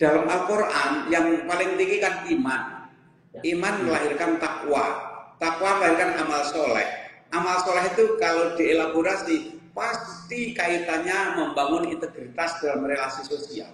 dalam Al-Quran yang paling tinggi kan iman. Iman melahirkan takwa. Takwa melahirkan amal soleh. Amal soleh itu kalau dielaborasi pasti kaitannya membangun integritas dalam relasi sosial.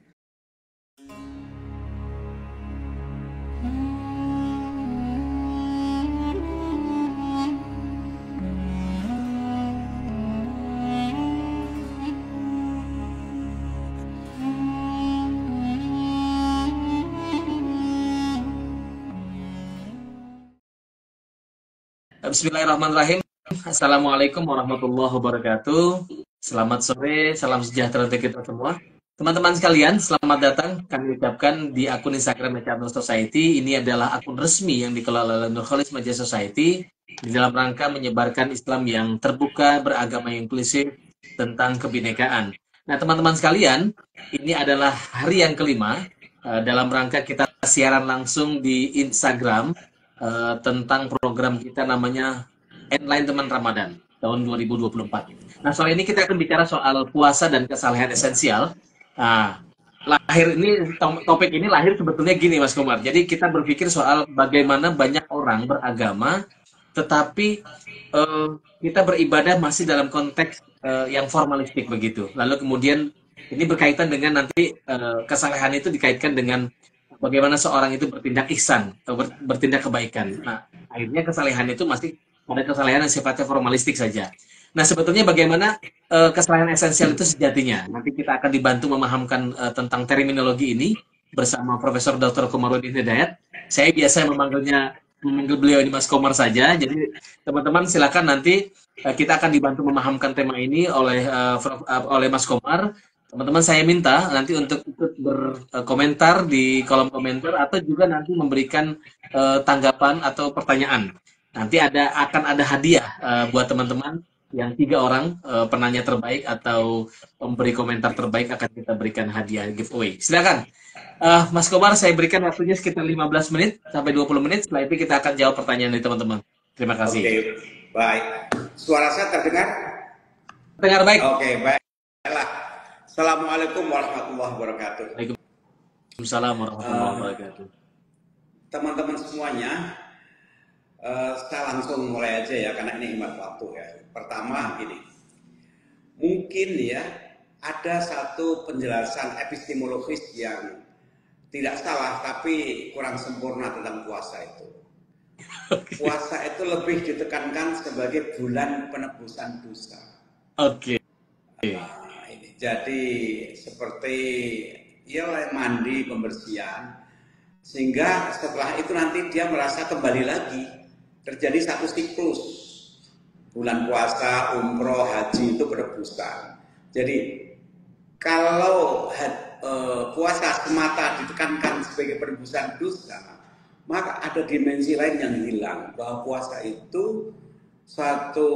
Bismillahirrahmanirrahim. Assalamualaikum warahmatullahi wabarakatuh. Selamat sore, salam sejahtera untuk kita semua. Teman-teman sekalian, selamat datang. Kami ucapkan di akun Instagram Nur Society. Ini adalah akun resmi yang dikelola oleh Nur Khalis Media Society di dalam rangka menyebarkan Islam yang terbuka, beragama inklusif, tentang kebinekaan. Nah, teman-teman sekalian, ini adalah hari yang kelima dalam rangka kita siaran langsung di Instagram tentang program kita namanya Enlightenment Ramadan tahun 2024. Nah, soal ini kita akan bicara soal puasa dan kesalehan esensial. Nah, topik ini lahir sebetulnya gini, Mas Komar. Jadi kita berpikir soal bagaimana banyak orang beragama, tetapi kita beribadah masih dalam konteks yang formalistik begitu. Lalu kemudian ini berkaitan dengan nanti kesalehan itu dikaitkan dengan bagaimana seorang itu bertindak ihsan atau bertindak kebaikan. Nah, akhirnya kesalehan itu masih ada kesalehan yang sifatnya formalistik saja. Nah, sebetulnya bagaimana kesalehan esensial itu sejatinya? Nanti kita akan dibantu memahamkan tentang terminologi ini bersama Profesor Dr. Komarudin Hidayat. Saya biasa memanggil beliau ini Mas Komar saja. Jadi teman-teman silakan nanti kita akan dibantu memahamkan tema ini oleh Mas Komar. Teman-teman saya minta nanti untuk ikut berkomentar di kolom komentar atau juga nanti memberikan tanggapan atau pertanyaan. Nanti akan ada hadiah buat teman-teman yang 3 orang penanya terbaik atau pemberi komentar terbaik akan kita berikan hadiah giveaway. Silakan. Mas Komar, saya berikan waktunya sekitar 15 menit sampai 20 menit. Setelah itu kita akan jawab pertanyaan dari teman-teman. Terima kasih. Oke, baik. Suara saya terdengar? Terdengar baik. Oke, baiklah. Assalamualaikum warahmatullahi wabarakatuh. Waalaikumsalam warahmatullahi wabarakatuh. Teman-teman semuanya, saya langsung mulai aja ya karena ini hemat waktu ya. Pertama gini, mungkin ya ada satu penjelasan epistemologis yang tidak salah tapi kurang sempurna tentang puasa itu. Puasa itu lebih ditekankan sebagai bulan penebusan dosa. Oke. Jadi seperti ya mandi pembersihan sehingga setelah itu nanti dia merasa kembali lagi terjadi satu siklus bulan puasa, umroh, haji itu penebusan. Jadi kalau puasa semata ditekankan sebagai penebusan dosa, maka ada dimensi lain yang hilang bahwa puasa itu satu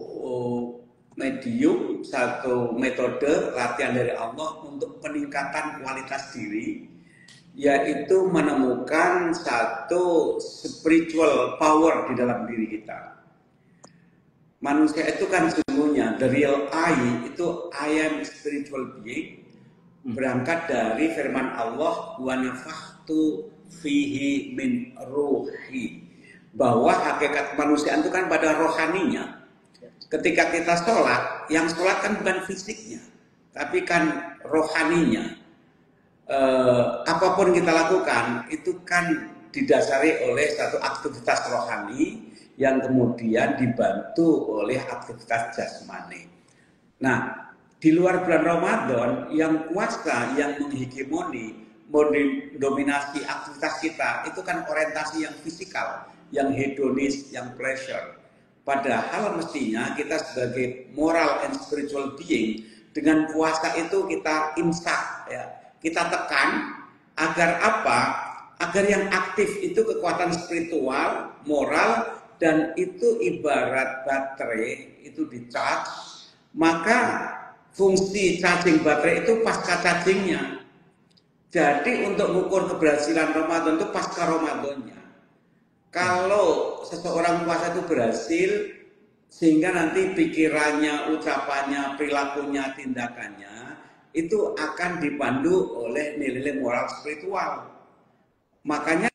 medium, satu metode latihan dari Allah untuk peningkatan kualitas diri, yaitu menemukan satu spiritual power di dalam diri kita. Manusia itu kan sesungguhnya the real I itu I am spiritual being, berangkat dari firman Allah wa nafakhtu fihi min ruhi, bahwa hakikat manusia itu kan pada rohaninya. Ketika kita sholat, yang sholat kan bukan fisiknya, tapi kan rohaninya. Apapun kita lakukan, itu kan didasari oleh satu aktivitas rohani yang kemudian dibantu oleh aktivitas jasmani. Nah, di luar bulan Ramadan, yang kuasa, yang menghegemoni, mendominasi aktivitas kita, itu kan orientasi yang fisikal, yang hedonis, yang pleasure. Padahal mestinya kita sebagai moral and spiritual being dengan puasa itu kita imsak, ya, kita tekan agar apa? Agar yang aktif itu kekuatan spiritual, moral, dan itu ibarat baterai itu di-charge, maka fungsi charging baterai itu pasca chargingnya. Jadi untuk mengukur keberhasilan Ramadan itu pasca Ramadannya. Kalau seseorang puasa itu berhasil, sehingga nanti pikirannya, ucapannya, perilakunya, tindakannya itu akan dipandu oleh nilai-nilai moral spiritual. Makanya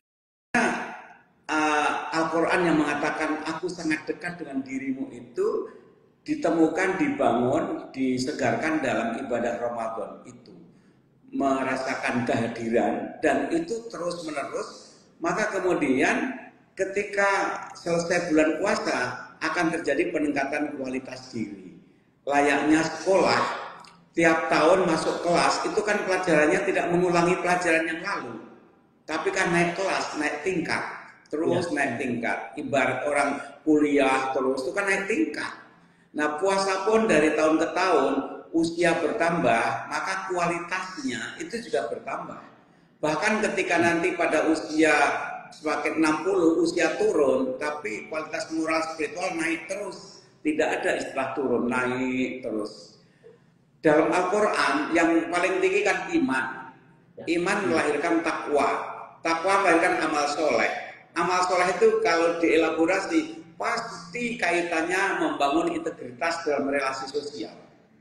Al-Quran yang mengatakan aku sangat dekat dengan dirimu itu ditemukan, dibangun, disegarkan dalam ibadah Ramadan itu. Merasakan kehadiran dan itu terus menerus, maka kemudian ketika selesai bulan puasa akan terjadi peningkatan kualitas diri. Layaknya sekolah, tiap tahun masuk kelas itu kan pelajarannya tidak mengulangi pelajaran yang lalu, tapi kan naik kelas, naik tingkat, terus naik tingkat. Ibarat orang kuliah terus itu kan naik tingkat. Nah, puasa pun dari tahun ke tahun usia bertambah, maka kualitasnya itu juga bertambah. Bahkan ketika nanti pada usia semakin 60 usia turun, tapi kualitas moral spiritual naik terus. Tidak ada istilah turun, naik terus. Dalam Al-Quran yang paling tinggi kan iman. Iman melahirkan takwa. Takwa melahirkan amal soleh. Amal soleh itu kalau dielaborasi pasti kaitannya membangun integritas dalam relasi sosial.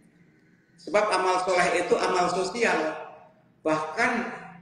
Sebab amal soleh itu amal sosial. Bahkan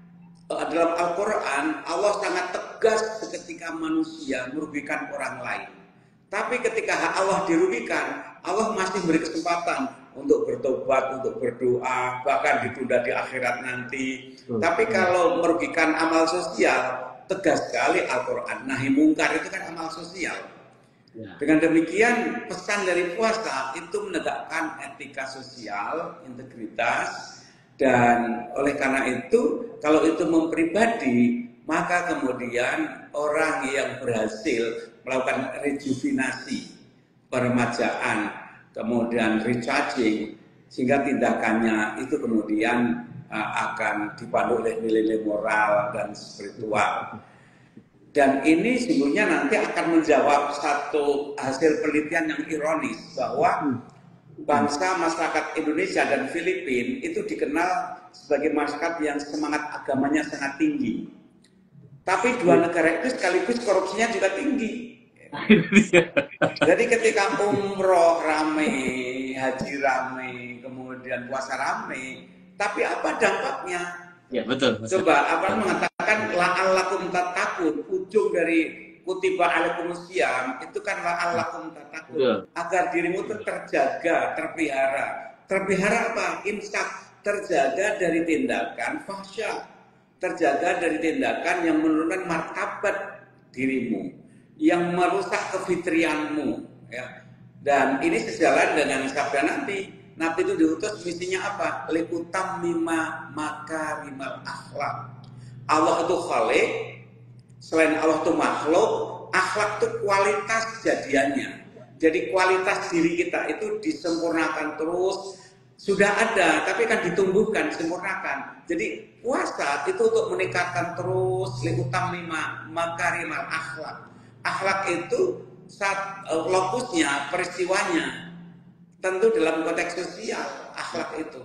dalam Al-Quran Allah sangat tegas ketika manusia merugikan orang lain. Tapi ketika hak Allah dirugikan, Allah masih beri kesempatan untuk bertobat, untuk berdoa, bahkan ditunda di akhirat nanti. Tapi kalau merugikan amal sosial, tegas sekali Al-Quran. Nahi mungkar itu kan amal sosial. Dengan demikian pesan dari puasa itu menegakkan etika sosial, integritas, dan oleh karena itu kalau itu mempribadi, maka kemudian orang yang berhasil melakukan rejuvenasi, peremajaan, kemudian recharging, sehingga tindakannya itu kemudian akan dipandu oleh nilai-nilai moral dan spiritual. Dan ini sesungguhnya nanti akan menjawab satu hasil penelitian yang ironis, bahwa bangsa masyarakat Indonesia dan Filipina itu dikenal sebagai masyarakat yang semangat agamanya sangat tinggi. Tapi dua negara itu sekaligus korupsinya juga tinggi. Jadi ketika umroh rame, haji rame, kemudian puasa rame, tapi apa dampaknya? Ya betul. Coba apa mengatakan la'allakum tattaqun, ujung dari kutiba alaikumusiyam itu kan la'allakum tattaqun, agar dirimu itu terjaga, terpelihara. Terpelihara apa? Imsak, terjaga dari tindakan fahsya, terjaga dari tindakan yang menurunkan martabat dirimu, yang merusak kefitrianmu, ya. Dan ini sejalan dengan sabda Nabi. Nabi itu diutus misinya apa? Liutammima makarimal akhlak. Allah itu khalik, selain Allah itu makhluk, akhlak itu kualitas jadiannya. Jadi kualitas diri kita itu disempurnakan terus. Sudah ada, tapi kan ditumbuhkan, disempurnakan. Jadi puasa itu untuk meningkatkan terus liutammima makarimal akhlak. Akhlak itu lokusnya, peristiwanya tentu dalam konteks sosial. Akhlak itu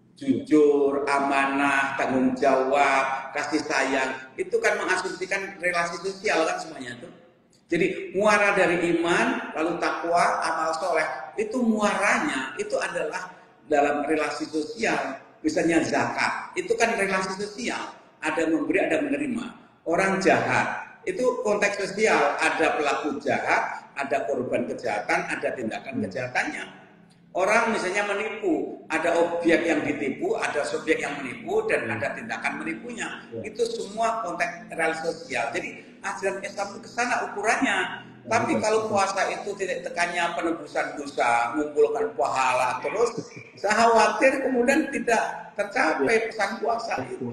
jujur, amanah, tanggung jawab, kasih sayang, itu kan mengasumsikan relasi sosial kan semuanya itu. Jadi muara dari iman, lalu takwa, amal soleh, itu muaranya itu adalah dalam relasi sosial. Misalnya zakat, itu kan relasi sosial, ada memberi, ada menerima. Orang jahat, itu konteks sosial, ada pelaku jahat, ada korban kejahatan, ada tindakan kejahatannya. Orang misalnya menipu, ada objek yang ditipu, ada subjek yang menipu, dan ada tindakan menipunya. Itu semua konteks relasi sosial. Jadi ajaran Islam itu ke sana ukurannya. Tapi kalau puasa itu titik tekannya penebusan dosa, mengumpulkan pahala terus, saya khawatir kemudian tidak tercapai pesan puasa itu.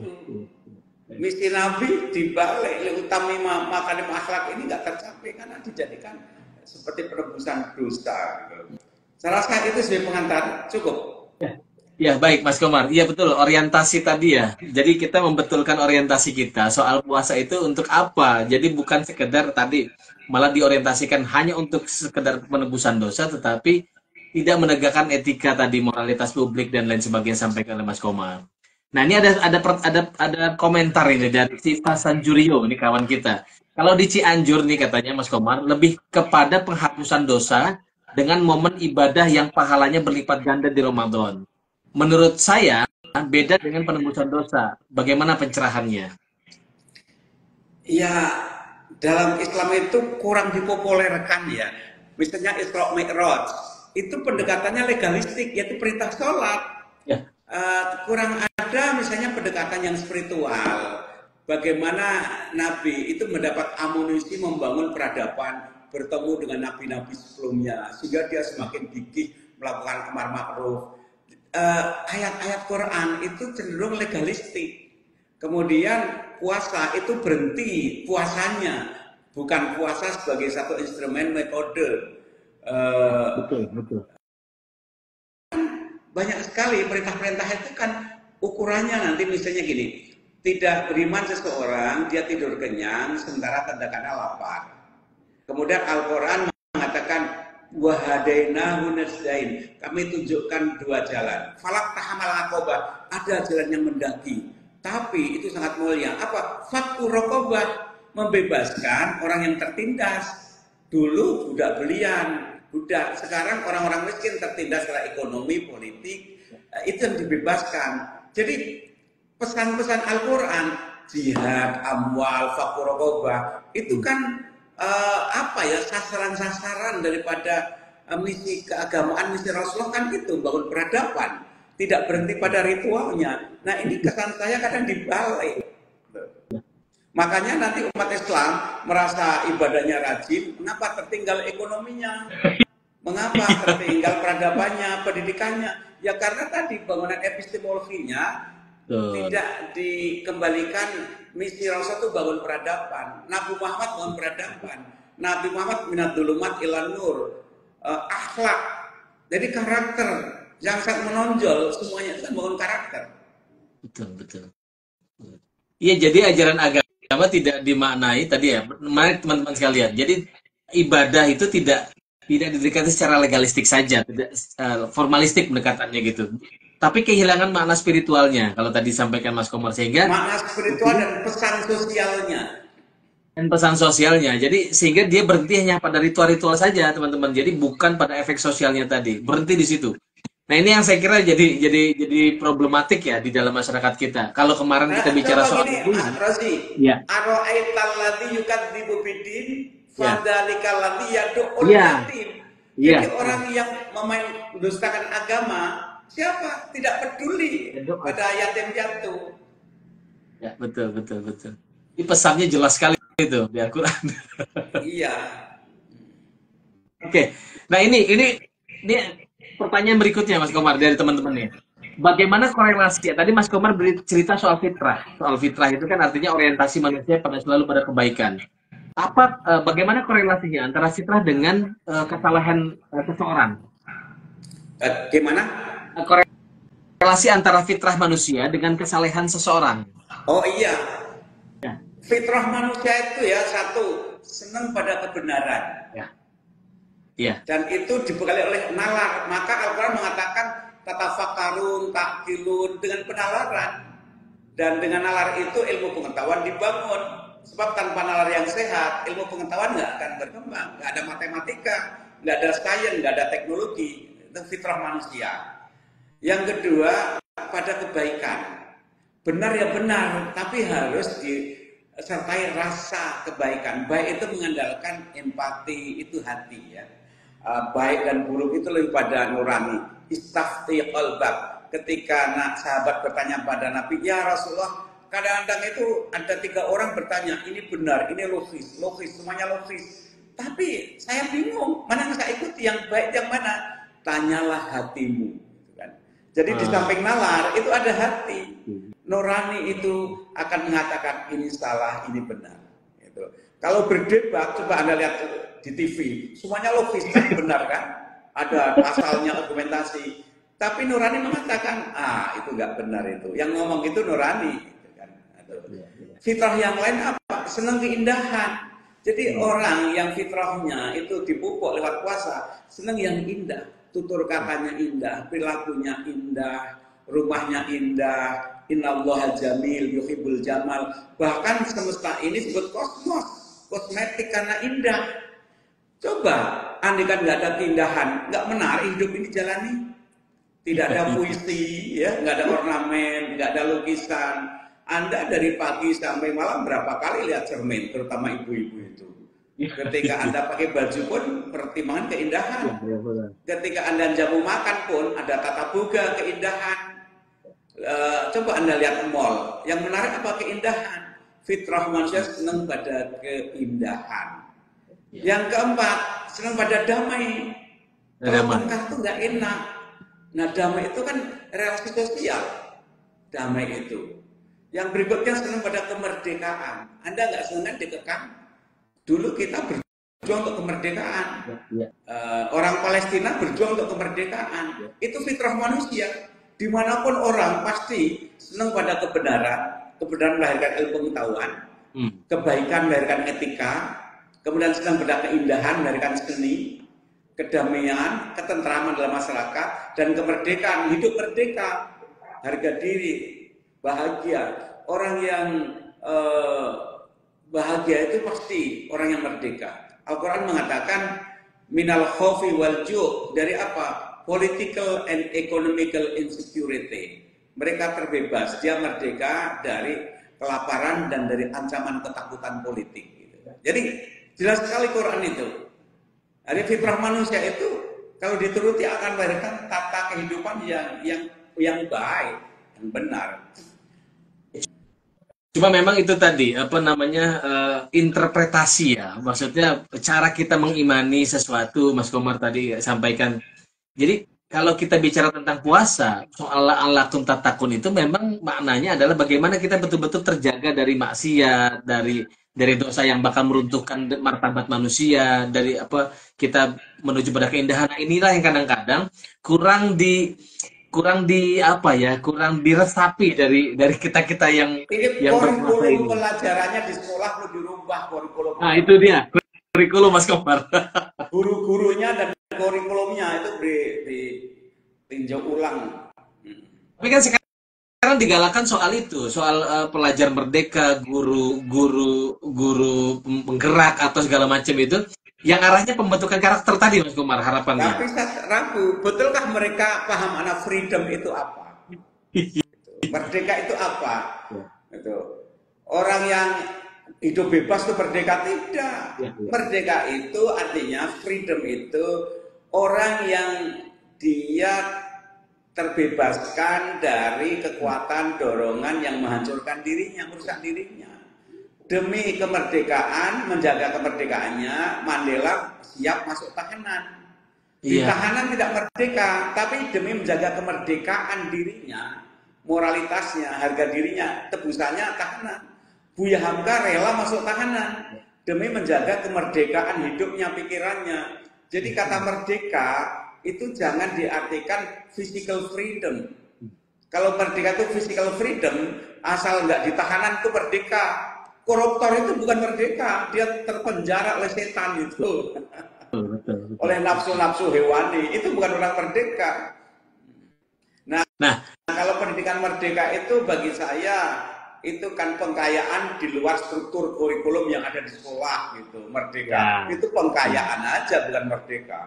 Misi Nabi dibalik liutammima makarim akhlak ini nggak tercapai karena dijadikan seperti penebusan dosa. Saya rasa itu sebagai pengantar cukup. Ya baik Mas Komar, iya betul, orientasi tadi ya. Jadi kita membetulkan orientasi kita soal puasa itu untuk apa. Jadi bukan sekedar tadi malah diorientasikan hanya untuk sekedar penebusan dosa, tetapi tidak menegakkan etika tadi, moralitas publik dan lain sebagainya sampaikan oleh Mas Komar. Nah ini ada komentar ini dari Siva Sanjurio, ini kawan kita. Kalau di Cianjur nih katanya Mas Komar lebih kepada penghapusan dosa dengan momen ibadah yang pahalanya berlipat ganda di Ramadan. Menurut saya, beda dengan penembusan dosa. Bagaimana pencerahannya? Ya, dalam Islam itu kurang dipopulerkan ya. Misalnya Isra Mi'raj, itu pendekatannya legalistik, yaitu perintah sholat. Ya. Kurang ada misalnya pendekatan yang spiritual. Bagaimana Nabi itu mendapat amunisi membangun peradaban, bertemu dengan nabi-nabi sebelumnya, sehingga dia semakin gigih melakukan amar ma'ruf. Ayat-ayat Quran itu cenderung legalistik. Kemudian puasa itu berhenti puasanya, bukan puasa sebagai satu instrumen metode. Betul, betul. Banyak sekali perintah-perintah itu kan ukurannya nanti misalnya gini, tidak beriman seseorang, dia tidur kenyang sementara tanda-tanda lapar. Kemudian Al-Quran mengatakan wahadainahu najdain, kami tunjukkan dua jalan. Falak tahamal aqobah, ada jalan yang mendaki, tapi itu sangat mulia. Apa? Fakku rokobah, membebaskan orang yang tertindas. Dulu budak belian, budak. Sekarang orang-orang miskin tertindas secara ekonomi, politik, itu yang dibebaskan. Jadi pesan-pesan Al-Quran, jihad, amwal, fakku rokobah, itu kan sasaran-sasaran daripada misi keagamaan, misi Rasulullah kan itu, bangun peradaban, tidak berhenti pada ritualnya. Nah ini kesan saya kadang dibalik. Makanya nanti umat Islam merasa ibadahnya rajin, mengapa tertinggal ekonominya? Mengapa tertinggal peradabannya, pendidikannya? Ya karena tadi bangunan epistemologinya tidak dikembalikan. Misi Rasul itu bangun peradaban. Nabi Muhammad bangun peradaban. Nabi Muhammad minat dulumat ilan nur, akhlak. Jadi karakter yang sangat menonjol, semuanya itu kan bangun karakter. Betul, betul. Iya, jadi ajaran agama tidak dimaknai tadi ya, mari teman-teman sekalian. Jadi ibadah itu tidak didekati secara legalistik saja, tidak formalistik pendekatannya gitu. Tapi kehilangan makna spiritualnya kalau tadi disampaikan Mas Komar, sehingga makna spiritual dan pesan sosialnya. Dan pesan sosialnya. Jadi sehingga dia berhenti hanya pada ritual-ritual saja, teman-teman. Jadi bukan pada efek sosialnya tadi. Berhenti di situ. Nah, ini yang saya kira jadi problematik ya di dalam masyarakat kita. Kalau kemarin kita bicara soal ini, Rosi, ya. Aro'aital ladzi yukadzibu bidin, fadzalikal ladzi yad'ul yatim. Jadi orang yang mendustakan agama, siapa? Tidak peduli pada yatim piatu. Ya, betul. Ini pesannya jelas sekali itu di Al-Quran. Iya. Oke. Nah, ini pertanyaan berikutnya Mas Komar dari teman-teman nih. Bagaimana korelasi? Tadi Mas Komar bercerita soal fitrah. Soal fitrah itu kan artinya orientasi manusia pada selalu pada kebaikan. Bagaimana korelasinya antara fitrah dengan kesalahan seseorang? Gimana? Korelasi antara fitrah manusia dengan kesalehan seseorang. Oh iya. Ya. Fitrah manusia itu ya satu, senang pada kebenaran. Ya. Ya. Dan itu dibekali oleh nalar. Maka Al-Quran mengatakan tatafakkarun, takilun, dengan penalaran. Dan dengan nalar itu ilmu pengetahuan dibangun. Sebab tanpa nalar yang sehat, ilmu pengetahuan nggak akan berkembang. Nggak ada matematika, nggak ada sains, nggak ada teknologi. Itu fitrah manusia. Yang kedua, pada kebaikan. Benar ya benar, tapi harus disertai rasa kebaikan. Baik itu mengandalkan empati, itu hati ya. Baik dan buruk itu lebih pada nurani. Istafti qalbak. Ketika sahabat bertanya pada Nabi, ya Rasulullah, kadang-kadang itu ada 3 orang bertanya, ini benar, ini logis, semuanya logis. Tapi saya bingung, mana yang saya ikuti, yang baik yang mana? Tanyalah hatimu. Jadi di samping nalar itu ada hati. Nurani itu akan mengatakan ini salah, ini benar. Gitu. Kalau berdebat, coba Anda lihat di TV, semuanya logis kan, benar kan? Ada pasalnya, argumentasi. Tapi nurani mengatakan, itu nggak benar itu. Yang ngomong itu nurani. Gitu kan? Fitrah yang lain apa? Senang keindahan. Jadi orang yang fitrahnya itu dipupuk lewat puasa, senang yang indah. Tutur katanya indah, perilakunya indah, rumahnya indah, innallaha jamil, yuhibbul jamal. Bahkan semesta ini disebut kosmos, kosmetik karena indah. Coba, andai kan nggak ada keindahan, nggak menarik hidup ini jalani. tidak ada puisi, ya, nggak ada ornamen, nggak ada lukisan. Anda dari pagi sampai malam berapa kali lihat cermin, terutama ibu-ibu itu. Ketika Anda pakai baju pun pertimbangan keindahan. Ketika Anda jamu makan pun ada tata boga, keindahan. Coba Anda lihat mall, yang menarik apa? Keindahan. Fitrah manusia senang pada keindahan. Yang keempat, senang pada damai. Kalau tengkar itu nggak enak. Nah, damai itu kan relasi sosial. Damai itu. Yang berikutnya senang pada kemerdekaan. Anda nggak senang dikekang? Dulu kita berjuang untuk kemerdekaan. Orang Palestina berjuang untuk kemerdekaan. Itu fitrah manusia. Dimanapun orang pasti senang pada kebenaran. Kebenaran melahirkan ilmu pengetahuan. Kebaikan melahirkan etika. Kemudian senang pada keindahan melahirkan seni. Kedamaian, ketentraman dalam masyarakat, dan kemerdekaan, hidup merdeka, harga diri, bahagia. Orang yang bahagia itu pasti orang yang merdeka. Al-Quran mengatakan minal khawfi wal ju', dari apa? Political and economical insecurity. Mereka terbebas, dia merdeka dari kelaparan dan dari ancaman ketakutan politik. Jadi jelas sekali Quran itu. Ada fitrah manusia itu kalau dituruti akan melahirkan tata kehidupan yang baik, yang benar. Cuma memang itu tadi apa namanya interpretasi ya, maksudnya cara kita mengimani sesuatu. Mas Komar tadi sampaikan. Jadi kalau kita bicara tentang puasa, soal la'allakum tattaqun itu memang maknanya adalah bagaimana kita betul-betul terjaga dari maksiat, dari dosa yang bakal meruntuhkan martabat manusia, dari apa kita menuju pada keindahan. Nah, inilah yang kadang-kadang kurang diresapi dari kita yang Ini berpuasa ini. kurikulum pelajarannya di sekolah perlu dirubah kurikulum. Nah, itu dia kurikulum Mas Komar. Guru-gurunya dan kurikulumnya itu ditinjau ulang. Tapi kan sekarang digalakan soal itu, soal pelajar merdeka, guru penggerak atau segala macam itu, yang arahnya pembentukan karakter tadi, Mas Kumar, harapannya. Tapi saya ragu, betulkah mereka paham anak freedom itu apa? Merdeka itu apa? Itu orang yang hidup bebas itu merdeka, tidak. Merdeka itu artinya freedom itu orang yang dia terbebaskan dari kekuatan dorongan yang menghancurkan dirinya, merusak dirinya. Demi kemerdekaan, menjaga kemerdekaannya, Mandela siap masuk tahanan. Di tahanan tidak merdeka, tapi demi menjaga kemerdekaan dirinya, moralitasnya, harga dirinya, tebusannya tahanan. Buya Hamka rela masuk tahanan demi menjaga kemerdekaan hidupnya, pikirannya. Jadi kata merdeka itu jangan diartikan physical freedom. Kalau merdeka itu physical freedom, asal nggak ditahanan itu merdeka. Koruptor itu bukan merdeka, dia terpenjara oleh setan itu. Oleh nafsu-nafsu hewani, itu bukan orang merdeka. Nah, kalau pendidikan merdeka itu bagi saya itu kan pengkayaan di luar struktur kurikulum yang ada di sekolah gitu. Merdeka itu pengkayaan aja, bukan merdeka.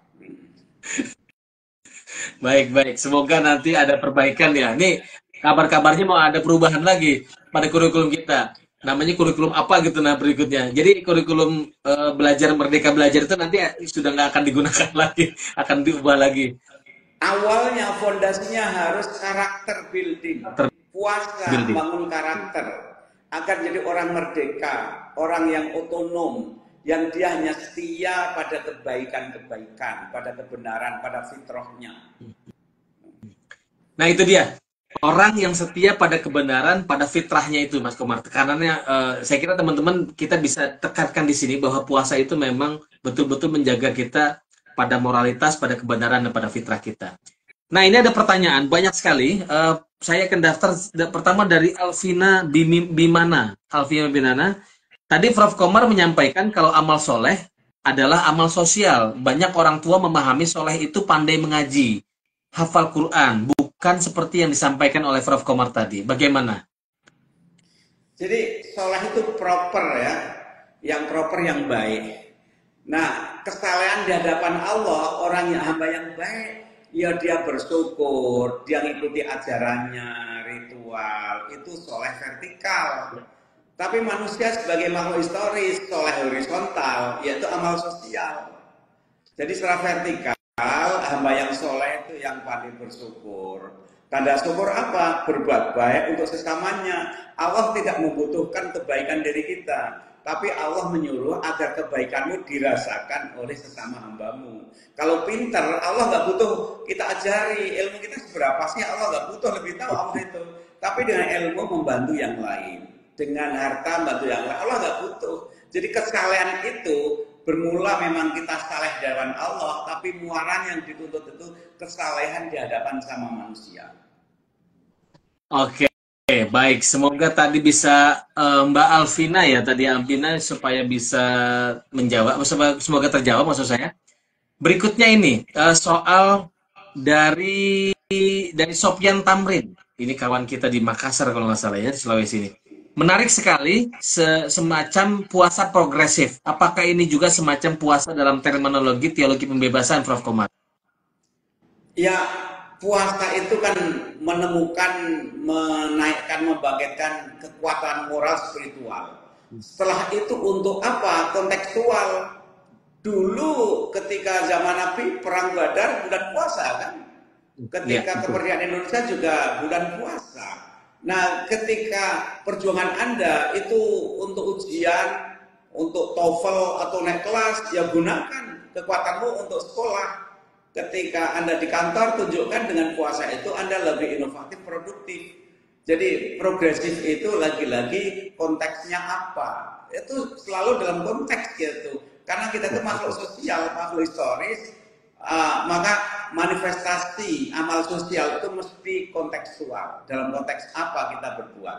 Baik. Semoga nanti ada perbaikan ya. Nih, kabar-kabarnya mau ada perubahan lagi pada kurikulum kita. Namanya kurikulum apa gitu nah berikutnya. Jadi kurikulum belajar merdeka belajar itu nanti sudah nggak akan digunakan lagi, akan diubah lagi. Awalnya fondasinya harus karakter building. Puasa bangun karakter agar jadi orang merdeka, orang yang otonom, yang dia hanya setia pada kebaikan-kebaikan, pada kebenaran, pada fitrahnya. Nah itu dia, orang yang setia pada kebenaran, pada fitrahnya itu, Mas Komar. Tekanannya, saya kira teman-teman kita bisa tekankan di sini bahwa puasa itu memang betul-betul menjaga kita pada moralitas, pada kebenaran, dan pada fitrah kita. Nah ini ada pertanyaan, banyak sekali. Saya akan daftar pertama dari Alvina Bimana. Tadi Prof. Komar menyampaikan kalau amal soleh adalah amal sosial. Banyak orang tua memahami soleh itu pandai mengaji, hafal Quran, bukan seperti yang disampaikan oleh Prof. Komar tadi. Bagaimana? Jadi soleh itu proper ya, yang proper yang baik. Nah, kesalehan di hadapan Allah, orang yang hamba yang baik, ya dia bersyukur, dia ngikuti ajarannya, ritual, itu soleh vertikal. Tapi manusia sebagai makhluk historis, soleh horizontal, yaitu amal sosial. Jadi secara vertikal, hamba yang soleh itu yang pandai bersyukur. Tanda syukur apa? Berbuat baik untuk sesamanya. Allah tidak membutuhkan kebaikan dari kita, tapi Allah menyuruh agar kebaikanmu dirasakan oleh sesama hambamu. Kalau pintar, Allah nggak butuh kita ajari. Ilmu kita seberapa sih? Allah nggak butuh, lebih tahu Allah itu. Tapi dengan ilmu membantu yang lain, dengan harta membantu yang lain, Allah nggak butuh. Jadi kesalehan itu bermula memang kita saleh di hadapan Allah, tapi muaranya yang dituntut itu kesalehan di hadapan sama manusia. Oke, baik. Semoga tadi bisa Mbak Alvina ya, tadi Alvina supaya bisa menjawab, semoga terjawab maksud saya. Berikutnya ini soal dari Sopyan Tamrin. Ini kawan kita di Makassar kalau nggak salah ya, di Sulawesi ini. Menarik sekali semacam puasa progresif. Apakah ini juga semacam puasa dalam terminologi teologi pembebasan, Prof. Komar? Ya, puasa itu kan menemukan, menaikkan, membangkitkan kekuatan moral spiritual. Setelah itu untuk apa? Kontekstual. Dulu ketika zaman Nabi perang Badar bulan puasa kan? Ketika kemerdekaan Indonesia juga bulan puasa. Nah, ketika perjuangan Anda itu untuk ujian, untuk TOEFL atau naik kelas, ya gunakan kekuatanmu untuk sekolah. Ketika Anda di kantor, tunjukkan dengan puasa itu Anda lebih inovatif, produktif. Jadi progresif itu lagi-lagi konteksnya apa? Itu selalu dalam konteks gitu. Karena kita itu makhluk sosial, makhluk historis, maka manifestasi amal sosial itu mesti kontekstual. Dalam konteks apa kita berbuat?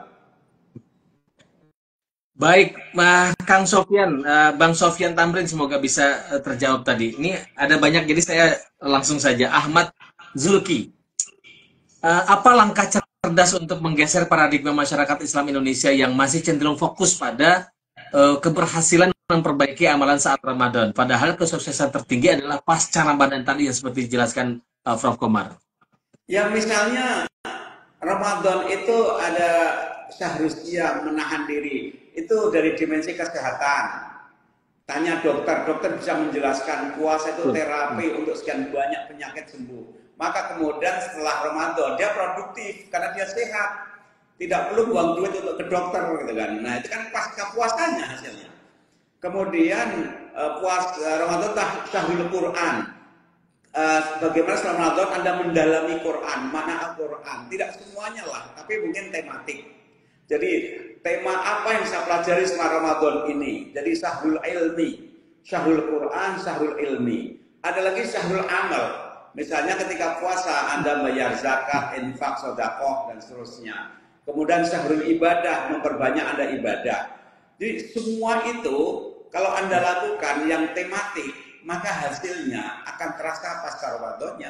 Baik, Kang Sofyan, Bang Sofyan Tamrin, semoga bisa terjawab tadi. Ini ada banyak, jadi saya langsung saja. Ahmad Zulki, apa langkah cerdas untuk menggeser paradigma masyarakat Islam Indonesia yang masih cenderung fokus pada keberhasilan memperbaiki amalan saat Ramadan, padahal kesuksesan tertinggi adalah pasca Ramadan tadi yang seperti dijelaskan Prof. Komar? Ya misalnya Ramadan itu ada seharusnya menahan diri, itu dari dimensi kesehatan. Tanya dokter, dokter bisa menjelaskan puasa itu terapi untuk sekian banyak penyakit sembuh. Maka kemudian setelah Ramadan dia produktif karena dia sehat, tidak perlu buang duit untuk ke dokter gitu kan. Nah itu kan pasca puasanya hasilnya. Kemudian Ramadan tahlil Quran. Bagaimana selama Ramadan Anda mendalami Quran, mana Al-Quran? Tidak semuanya lah, tapi mungkin tematik. Jadi tema apa yang saya pelajari selama Ramadan ini? Jadi syahrul ilmi, syahrul Quran, syahrul ilmi. Ada lagi syahrul amal. Misalnya ketika puasa Anda bayar zakat, infak, sedekah dan seterusnya. Kemudian syahrul ibadah, memperbanyak Anda ibadah. Jadi semua itu kalau Anda lakukan yang tematik, maka hasilnya akan terasa pasca Ramadannya.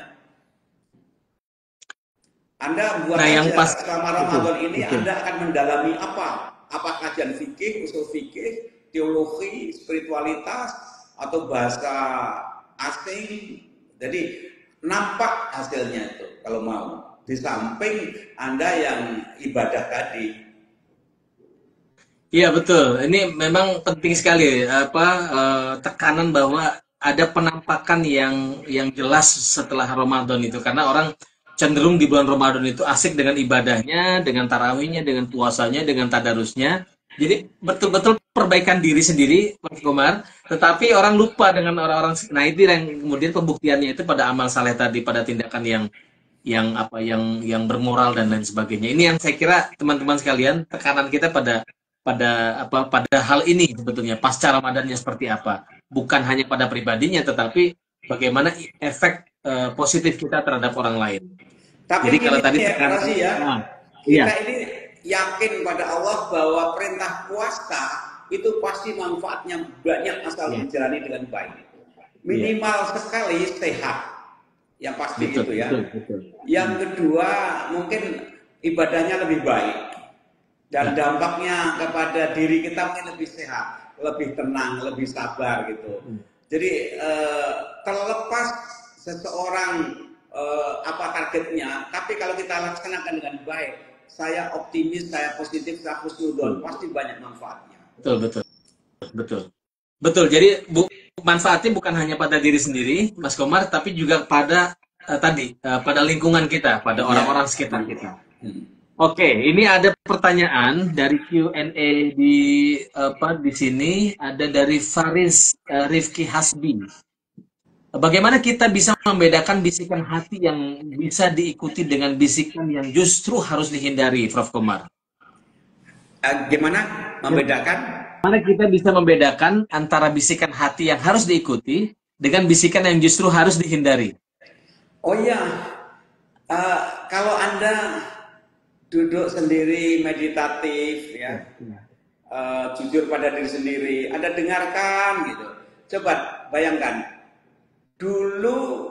Anda buat aja selama Ramadan ini Anda akan mendalami apa? Apa kajian fikih, usul fikih, teologi, spiritualitas, atau bahasa asing. Jadi nampak hasilnya itu kalau mau. Di samping Anda yang ibadah tadi. Iya betul. Ini memang penting sekali tekanan bahwa ada penampakan yang jelas setelah Ramadan itu, karena orang cenderung di bulan Ramadan itu asik dengan ibadahnya, dengan tarawihnya, dengan puasanya, dengan tadarusnya. Jadi betul-betul perbaikan diri sendiri, Prof. Komar. Tetapi orang lupa dengan orang-orang. Nah itu yang kemudian pembuktiannya itu pada amal saleh tadi, pada tindakan yang bermoral dan lain sebagainya. Ini yang saya kira teman-teman sekalian, tekanan kita pada hal ini sebetulnya pasca Ramadannya seperti apa. Bukan hanya pada pribadinya, tetapi bagaimana efek positif kita terhadap orang lain. Tapi jadi kalau tadi kita ini yakin pada Allah bahwa perintah puasa itu pasti manfaatnya banyak asal dijalani dengan baik. Minimal sekali sehat, yang pasti betul, itu ya. Betul. Yang kedua mungkin ibadahnya lebih baik dan dampaknya kepada diri kita mungkin lebih sehat, lebih tenang, lebih sabar gitu. Jadi terlepas seseorang apa targetnya, tapi kalau kita laksanakan dengan baik, saya optimis, saya positif, saya husnudon, pasti banyak manfaatnya. Betul, betul, betul. Betul. Jadi manfaatnya bukan hanya pada diri sendiri, Mas Komar, tapi juga pada pada lingkungan kita, pada orang-orang sekitar kita. Oke, ini ada pertanyaan dari Q&A di sini, ada dari Faris Rifki Hasbi. Bagaimana kita bisa membedakan bisikan hati yang bisa diikuti dengan bisikan yang justru harus dihindari, Prof. Komar? Gimana membedakan? Bagaimana kita bisa membedakan antara bisikan hati yang harus diikuti dengan bisikan yang justru harus dihindari? Oh iya, kalau Anda duduk sendiri meditatif ya, jujur pada diri sendiri, Anda dengarkan gitu. Coba bayangkan, dulu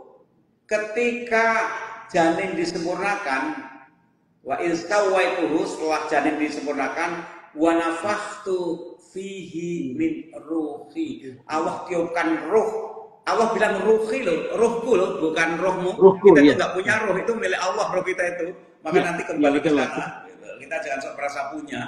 ketika janin disempurnakan, wa instawaituhu, setelah janin disempurnakan, wa nafakhtu fihi min ruhi, Allah tiupkan ruh. Allah bilang ruhi loh, ruhku loh, bukan rohmu. Kita tuh nggak punya roh, itu milik Allah roh kita itu. Maka nanti kembali ke sana. Kita jangan sok merasa punya.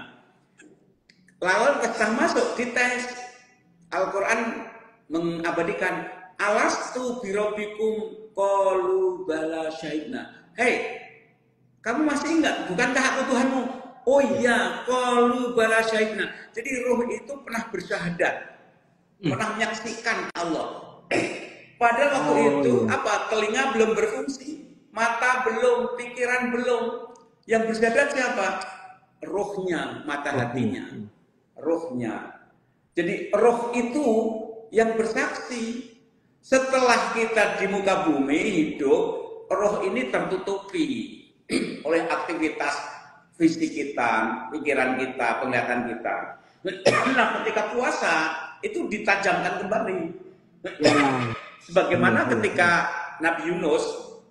Lalu kita masuk di tes. Al-Quran mengabadikan, alastu birobikum qalu bala syahidna. Hei, kamu masih ingat? Bukankah aku Tuhanmu? Oh iya, qalu bala syahidna. Jadi roh itu pernah bersyahadat, pernah menyaksikan Allah. Padahal waktu itu apa? Telinga belum berfungsi, mata belum, pikiran belum. Yang bersyahadat siapa? Rohnya, mata hatinya, rohnya. Jadi roh itu yang bersaksi. Setelah kita di muka bumi hidup, roh ini tertutupi oleh aktivitas fisik kita, pikiran kita, penglihatan kita. Nah, ketika puasa itu ditajamkan kembali. Sebagaimana ketika Nabi Yunus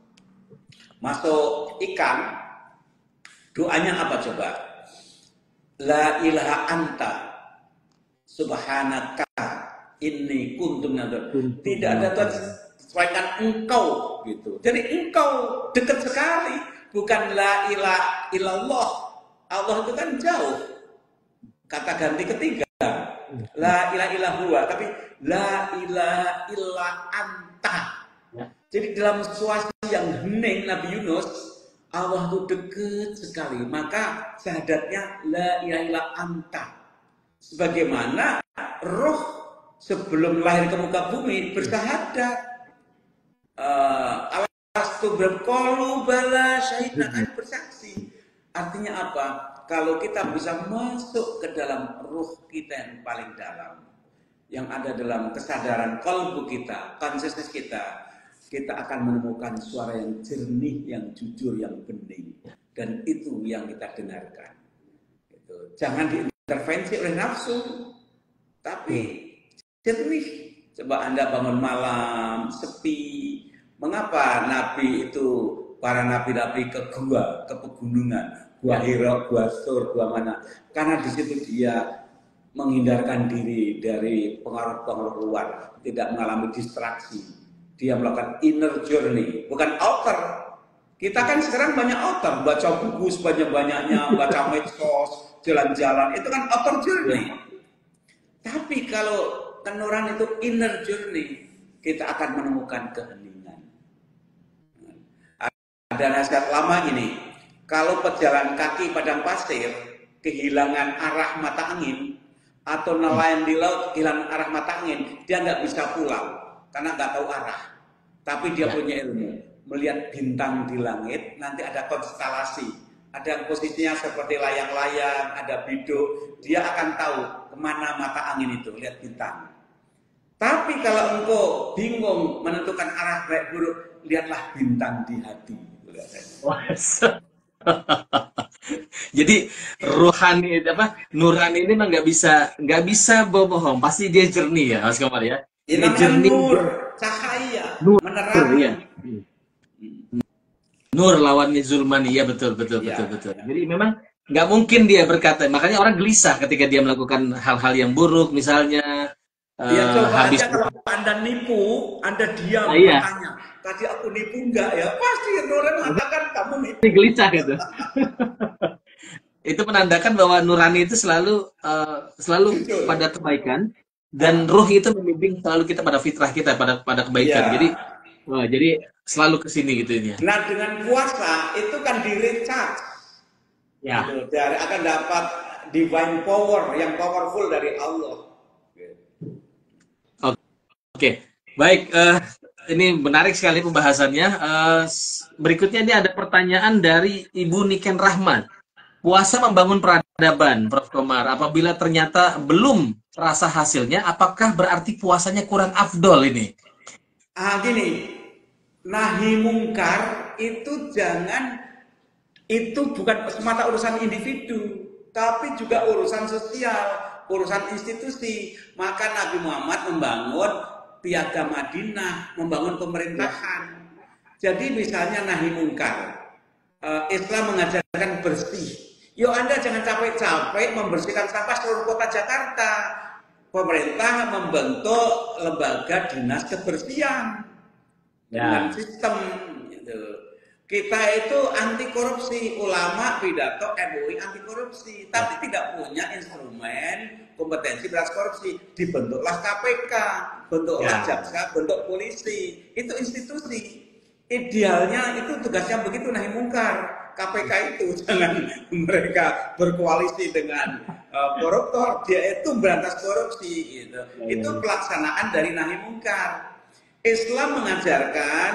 masuk ikan, doanya apa coba? La ilaha anta subhanaka inni kuntu minadz. Tidak ada Tuhan selain engkau gitu. Jadi engkau dekat sekali, bukan la ilaha illallah. Allah itu kan jauh. Kata ganti ketiga. La ilaha illallah, tapi la ilaha illa anta. Jadi dalam situasi yang hening Nabi Yunus, Allah itu dekat sekali. Maka syahadatnya la ilaha illa anta. Sebagaimana roh sebelum lahir ke muka bumi bersyahadat. Alastu berqalu bala syahidna, kan bersaksi. Artinya apa? Kalau kita bisa masuk ke dalam ruh kita yang paling dalam, yang ada dalam kesadaran kalbu kita, consciousness kita, kita akan menemukan suara yang jernih, yang jujur, yang bening. Dan itu yang kita dengarkan. Gitu. Jangan diintervensi oleh nafsu, tapi jernih. Coba Anda bangun malam, sepi. Mengapa Nabi itu, para nabi-nabi ke gua, ke pegunungan? Gua Hira, gua Sur, gua mana? Karena di situ dia menghindarkan diri dari pengaruh-pengaruh luar, tidak mengalami distraksi. Dia melakukan inner journey, bukan outer. Kita kan sekarang banyak outer, baca buku sebanyak-banyaknya, baca medsos, jalan-jalan, itu kan outer journey. Tapi kalau kenurani itu inner journey, kita akan menemukan keheningan. Ada nasihat lama gini, kalau pejalan kaki padang pasir kehilangan arah mata angin, atau nelayan di laut kehilangan arah mata angin, dia nggak bisa pulang karena nggak tahu arah. Tapi dia punya ilmu, melihat bintang di langit, nanti ada konstelasi, ada yang posisinya seperti layang-layang, ada biduk, dia akan tahu kemana mata angin itu, lihat bintang. Tapi kalau engkau bingung menentukan arah baik buruk, lihatlah bintang di hati. Jadi rohani nurani ini memang nggak bisa bohong, pasti dia jernih ya Mas Komar ya. Ini jernih, nur, cahaya, menerangi. Ya. Nur lawannya zulmani, ya betul. Jadi memang nggak mungkin dia berkata, makanya orang gelisah ketika dia melakukan hal-hal yang buruk, misalnya coba habis aja kalau Anda nipu, Anda diam, iya. bertanya, tadi aku nipu enggak ya? Pasti nurani mengatakan kamu nipu. Ini gelisah gitu. Itu menandakan bahwa nurani itu selalu Betul. pada kebaikan dan ruh itu membimbing selalu kita pada fitrah kita pada kebaikan. Iya. Jadi selalu ke sini gitu ya. Nah, dengan puasa itu kan di recharge. Ya. Gitu. Dari akan dapat divine power yang powerful dari Allah. Oke. Baik, ini menarik sekali pembahasannya. Berikutnya ini ada pertanyaan dari Ibu Niken Rahman. Puasa membangun peradaban, Prof. Komar. Apabila ternyata belum terasa hasilnya, apakah berarti puasanya kurang afdol ini? Gini, nahi mungkar itu bukan semata urusan individu, tapi juga urusan sosial, urusan institusi. Maka Nabi Muhammad membangun piagam Madinah, membangun pemerintahan. Jadi misalnya nahi mungkar, Islam mengajarkan bersih. Yo, Anda jangan capek-capek membersihkan sampah seluruh kota Jakarta. Pemerintah membentuk lembaga dinas kebersihan dengan sistem gitu. Kita itu anti korupsi, ulama pidato MUI anti korupsi, tapi tidak punya instrumen kompetensi berantas korupsi. Dibentuklah KPK, bentuklah jaksa, bentuk polisi. Itu institusi. Idealnya itu tugasnya begitu nahi mungkar. KPK itu jangan mereka berkoalisi dengan koruptor, dia itu berantas korupsi gitu. Itu pelaksanaan dari nahi mungkar. Islam mengajarkan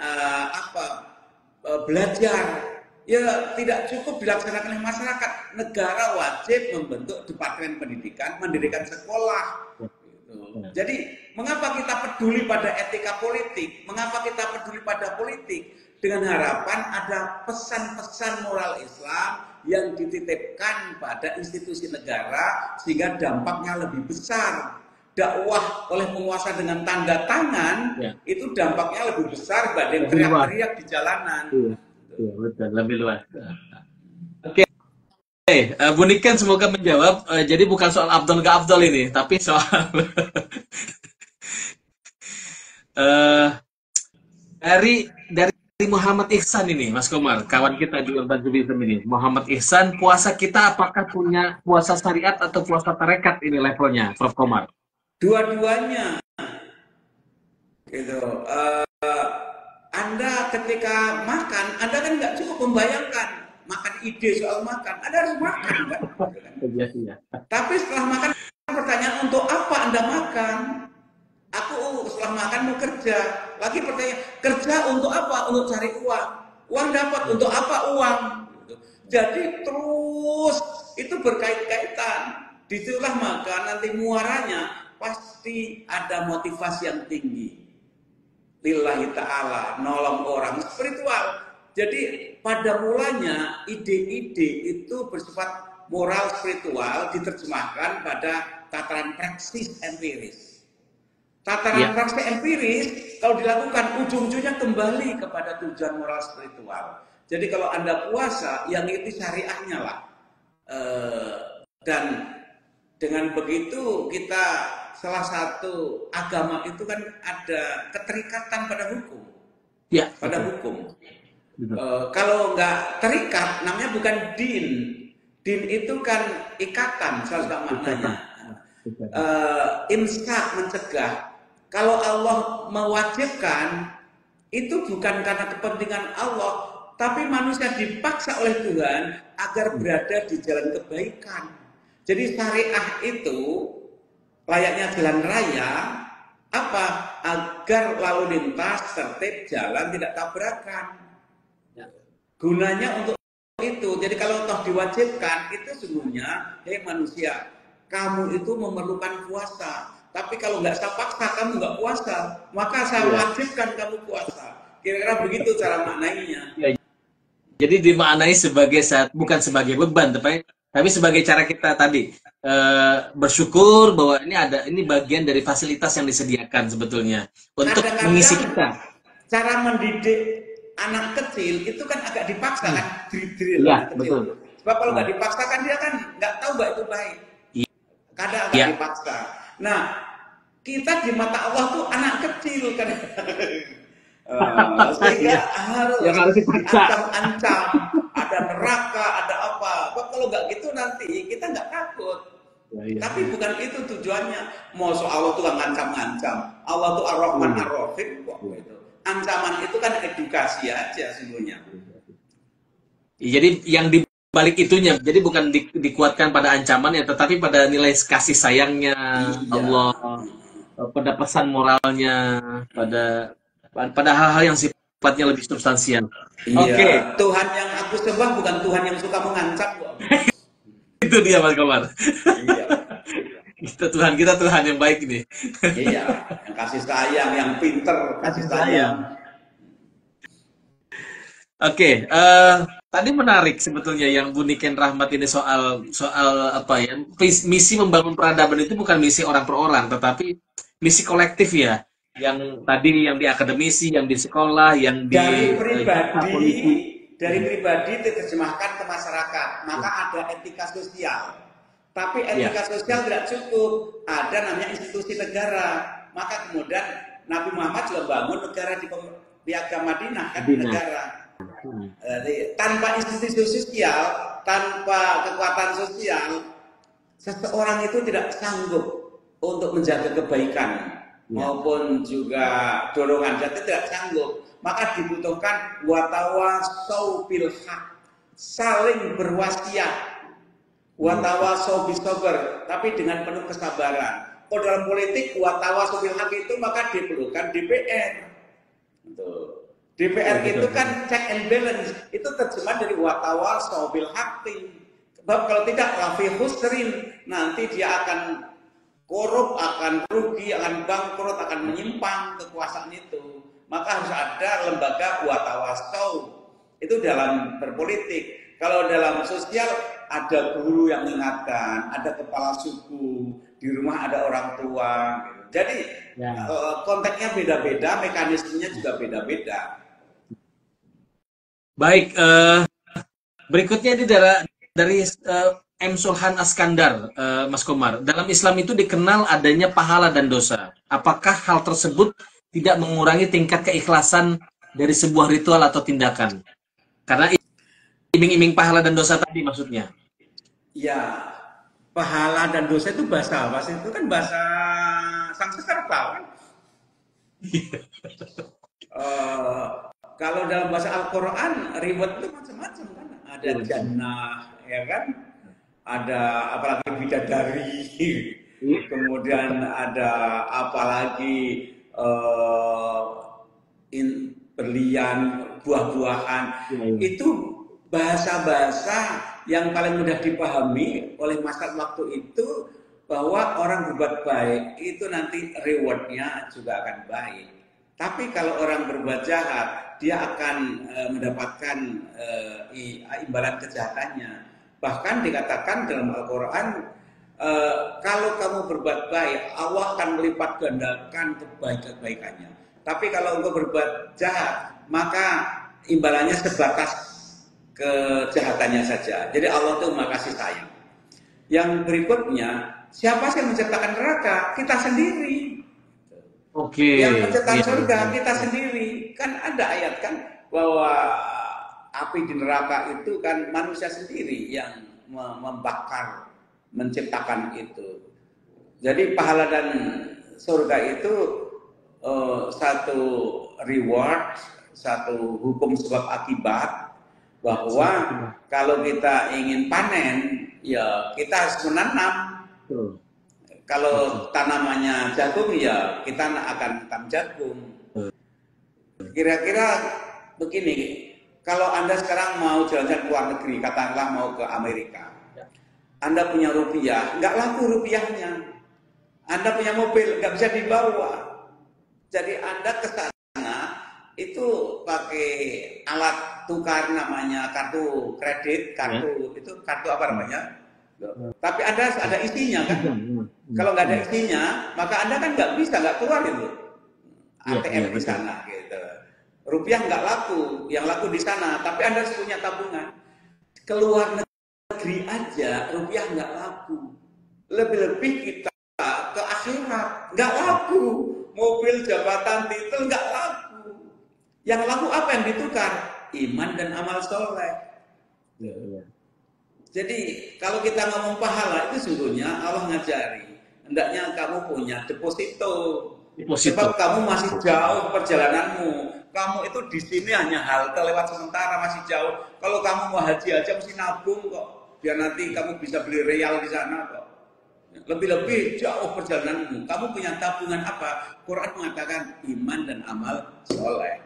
belajar. Ya, tidak cukup dilaksanakan oleh masyarakat. Negara wajib membentuk departemen pendidikan, mendirikan sekolah. Jadi, mengapa kita peduli pada etika politik? Mengapa kita peduli pada politik? Dengan harapan ada pesan-pesan moral Islam yang dititipkan pada institusi negara sehingga dampaknya lebih besar. Dakwah oleh penguasa dengan tanda tangan itu dampaknya lebih besar dibanding teriak-teriak di jalanan. Iya, betul, lebih luas. Oke. Bu Niken semoga menjawab. Jadi bukan soal Abdul gak Abdul ini, tapi soal dari Muhammad Ihsan ini, Mas Komar, kawan kita di Urban Judaism ini. Muhammad Ihsan, puasa kita apakah punya puasa syariat atau puasa tarekat ini levelnya, Prof. Komar? Dua-duanya. Gitu. Anda ketika makan, Anda kan nggak cukup membayangkan makan ide soal makan. Anda harus makan, kan? Tapi setelah makan, pertanyaan untuk apa Anda makan? Aku setelah makan mau kerja. Lagi pertanyaan, kerja untuk apa? Untuk cari uang. Uang dapat untuk apa uang? Jadi terus itu berkait-kaitan. Disitulah maka nanti muaranya pasti ada motivasi yang tinggi. Lillahi ta'ala, nolong orang spiritual. Jadi pada mulanya ide-ide itu bersifat moral spiritual diterjemahkan pada tataran praksis empiris. Tataran praksis empiris kalau dilakukan ujung-ujungnya kembali kepada tujuan moral spiritual. Jadi kalau Anda puasa yang itu syariahnya lah. Dan dengan begitu kita salah satu agama itu kan ada keterikatan pada hukum. Ya, pada hukum. Kalau nggak terikat, namanya bukan din. Din itu kan ikatan, salah satu maknanya. Imsak, mencegah. Kalau Allah mewajibkan, itu bukan karena kepentingan Allah, tapi manusia dipaksa oleh Tuhan agar berada di jalan kebaikan. Jadi syariah itu layaknya jalan raya, apa? Agar lalu lintas tertib, jalan tidak tabrakan. Gunanya untuk itu. Jadi kalau toh diwajibkan, itu sesungguhnya, hei manusia, kamu itu memerlukan puasa. Tapi kalau nggak saya paksa, kamu nggak puasa, maka saya wajibkan kamu puasa. Kira-kira begitu cara maknainya. Jadi dimaknai sebagai bukan sebagai beban, tapi sebagai cara kita tadi bersyukur bahwa ini bagian dari fasilitas yang disediakan sebetulnya untuk mengisi kita. Cara mendidik anak kecil itu kan agak dipaksa kan, drill betul. Sebab kalau nggak dipaksakan dia kan nggak tahu bahwa itu baik. Kadang agak dipaksa. Nah, kita di mata Allah tuh anak kecil kan. Sehingga Iya, harus yang harus dipaksa. diancam-ancam, ada neraka, ada apa. Kalau nggak gitu nanti kita nggak takut. Ya, iya, Tapi iya. bukan itu tujuannya. Mau Allah tuh ngancam-ngancam. Allah tuh Ar-Rahman Iya, Ar-Rahim kok iya. gitu. Ancaman itu kan edukasi aja sebenarnya. Jadi yang di balik itunya, jadi bukan dikuatkan pada ancamannya, tetapi pada nilai kasih sayangnya Iya. Allah, pada pesan moralnya, pada pada hal-hal yang sifatnya lebih substansial. Iya, Oke, Tuhan yang aku sembah bukan Tuhan yang suka mengancam kok. itu dia Mas Komar. Iya. Kita Tuhan yang baik ini. Iya, yang kasih sayang, yang pinter, kasih Kasih sayang. sayang. Oke, tadi menarik sebetulnya yang Bu Niken Rahmat ini soal soal apa ya? Misi membangun peradaban itu bukan misi orang per orang, tetapi misi kolektif ya. Yang tadi yang di akademisi, yang di sekolah, yang Dari di jaksa pribadi, polisi. dari pribadi diterjemahkan ke masyarakat, maka ada etika sosial. Tapi Ya, etika sosial tidak cukup, ada namanya institusi negara. Maka kemudian Nabi Muhammad juga bangun negara di Piagam Madinah kan Bina. negara. Tanpa institusi sosial, tanpa kekuatan sosial, seseorang itu tidak sanggup untuk menjaga kebaikan maupun juga dorongan jati tidak sanggup. Maka dibutuhkan watawasau bil haq, saling berwasiat, watawasau bis sabar, tapi dengan penuh kesabaran. Kalau dalam politik watawasau bil haq itu maka diperlukan DPR. DPR itu kan check and balance, itu terjemah dari watawasau bil haqqi. Sebab kalau tidak lafi khusrin, nanti dia akan korup, akan rugi, akan bangkrut, akan menyimpang kekuasaan itu. Maka harus ada lembaga watawasau. Itu dalam berpolitik. Kalau dalam sosial ada guru yang mengingatkan, ada kepala suku, di rumah ada orang tua. Jadi konteksnya beda-beda, mekanismenya juga beda-beda. baik. Berikutnya dari M. Sulhan Askandar, Mas Komar. Dalam Islam itu dikenal adanya pahala dan dosa. Apakah hal tersebut tidak mengurangi tingkat keikhlasan dari sebuah ritual atau tindakan? Karena iming-iming pahala dan dosa tadi maksudnya. Ya, pahala dan dosa itu bahasa apa sih? Itu kan bahasa Sanskerta kan? Kalau dalam bahasa Al-Quran, reward itu macam-macam kan? Ada jannah, ya kan? Ada apalagi bidadari, kemudian ada apalagi berlian, buah-buahan. Itu bahasa-bahasa yang paling mudah dipahami oleh masyarakat waktu itu, bahwa orang berbuat baik itu nanti rewardnya juga akan baik. Tapi kalau orang berbuat jahat, dia akan mendapatkan imbalan kejahatannya. Bahkan dikatakan dalam Al-Quran, kalau kamu berbuat baik, Allah akan melipat gandakan kebaikannya. Tapi kalau engkau berbuat jahat, maka imbalannya sebatas kejahatannya saja. Jadi Allah itu Maha Kasih Sayang. Yang berikutnya, siapa sih yang menciptakan neraka? Kita sendiri. Oke. Yang menciptakan surga kita sendiri. Kan ada ayat kan bahwa api di neraka itu kan manusia sendiri yang membakar, menciptakan itu. Jadi pahala dan surga itu satu reward, satu hukum sebab akibat, bahwa kalau kita ingin panen, ya kita harus menanam. Kalau tanamannya jagung, ya kita akan tanam jagung. Kira-kira begini, kalau Anda sekarang mau jalan-jalan ke luar negeri, katakanlah mau ke Amerika, Anda punya rupiah, nggak laku rupiahnya. Anda punya mobil, nggak bisa dibawa. Jadi Anda ke sana itu pakai alat tukar namanya kartu kredit, itu kartu apa namanya? Tapi Anda ada isinya kan? Kalau nggak ada isinya, maka Anda kan nggak bisa, nggak keluar itu ATM di sana gitu. Rupiah nggak laku, yang laku di sana. Tapi Anda harus punya tabungan. Keluar negeri aja rupiah nggak laku. Lebih-lebih kita ke akhirat nggak laku. Mobil, jabatan, titel nggak laku. Yang laku apa yang ditukar? Iman dan amal soleh. Jadi kalau kita ngomong pahala itu sungguhnya Allah ngajari. Hendaknya kamu punya deposito. Sebab kamu masih jauh perjalananmu. Kamu itu di sini hanya halte lewat sementara, masih jauh. Kalau kamu mau haji aja mesti nabung kok. Biar nanti kamu bisa beli real di sana kok. Lebih-lebih jauh perjalananmu. Kamu punya tabungan apa? Quran mengatakan iman dan amal soleh.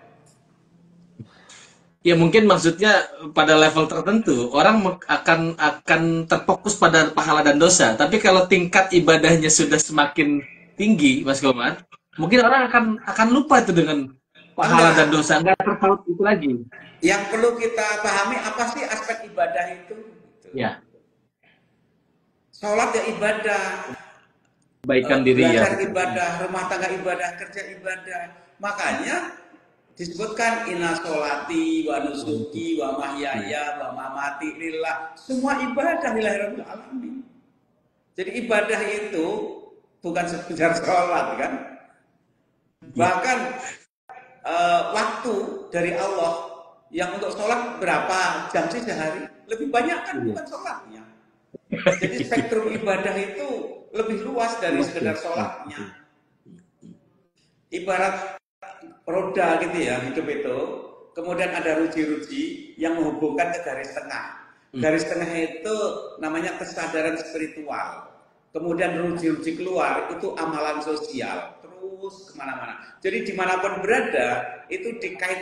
Ya mungkin maksudnya pada level tertentu orang akan terfokus pada pahala dan dosa. Tapi kalau tingkat ibadahnya sudah semakin tinggi, Mas Komar, mungkin orang akan lupa itu dengan pahala dan dosa, nggak terpaut itu lagi. Yang perlu kita pahami apa sih aspek ibadah itu? Ya. Sholat ya ibadah, Kebaikan diri ya. Belajar ibadah, rumah tangga ibadah, kerja ibadah. Makanya disebutkan inna sholati wa nusuki wa mahyaya wa mamati lillah. Semua ibadah lillahi rabbil alamin. Jadi ibadah itu bukan sekedar sholat kan. Bahkan waktu dari Allah yang untuk sholat berapa jam sih sehari? Lebih banyak kan bukan sholatnya. Jadi spektrum ibadah itu lebih luas dari sekedar sholatnya. Ibarat roda gitu ya hidup itu. Kemudian ada ruji-ruji yang menghubungkan ke garis tengah. Garis tengah itu namanya kesadaran spiritual. Kemudian ruji-ruji keluar itu amalan sosial. Terus kemana-mana. Jadi dimanapun berada itu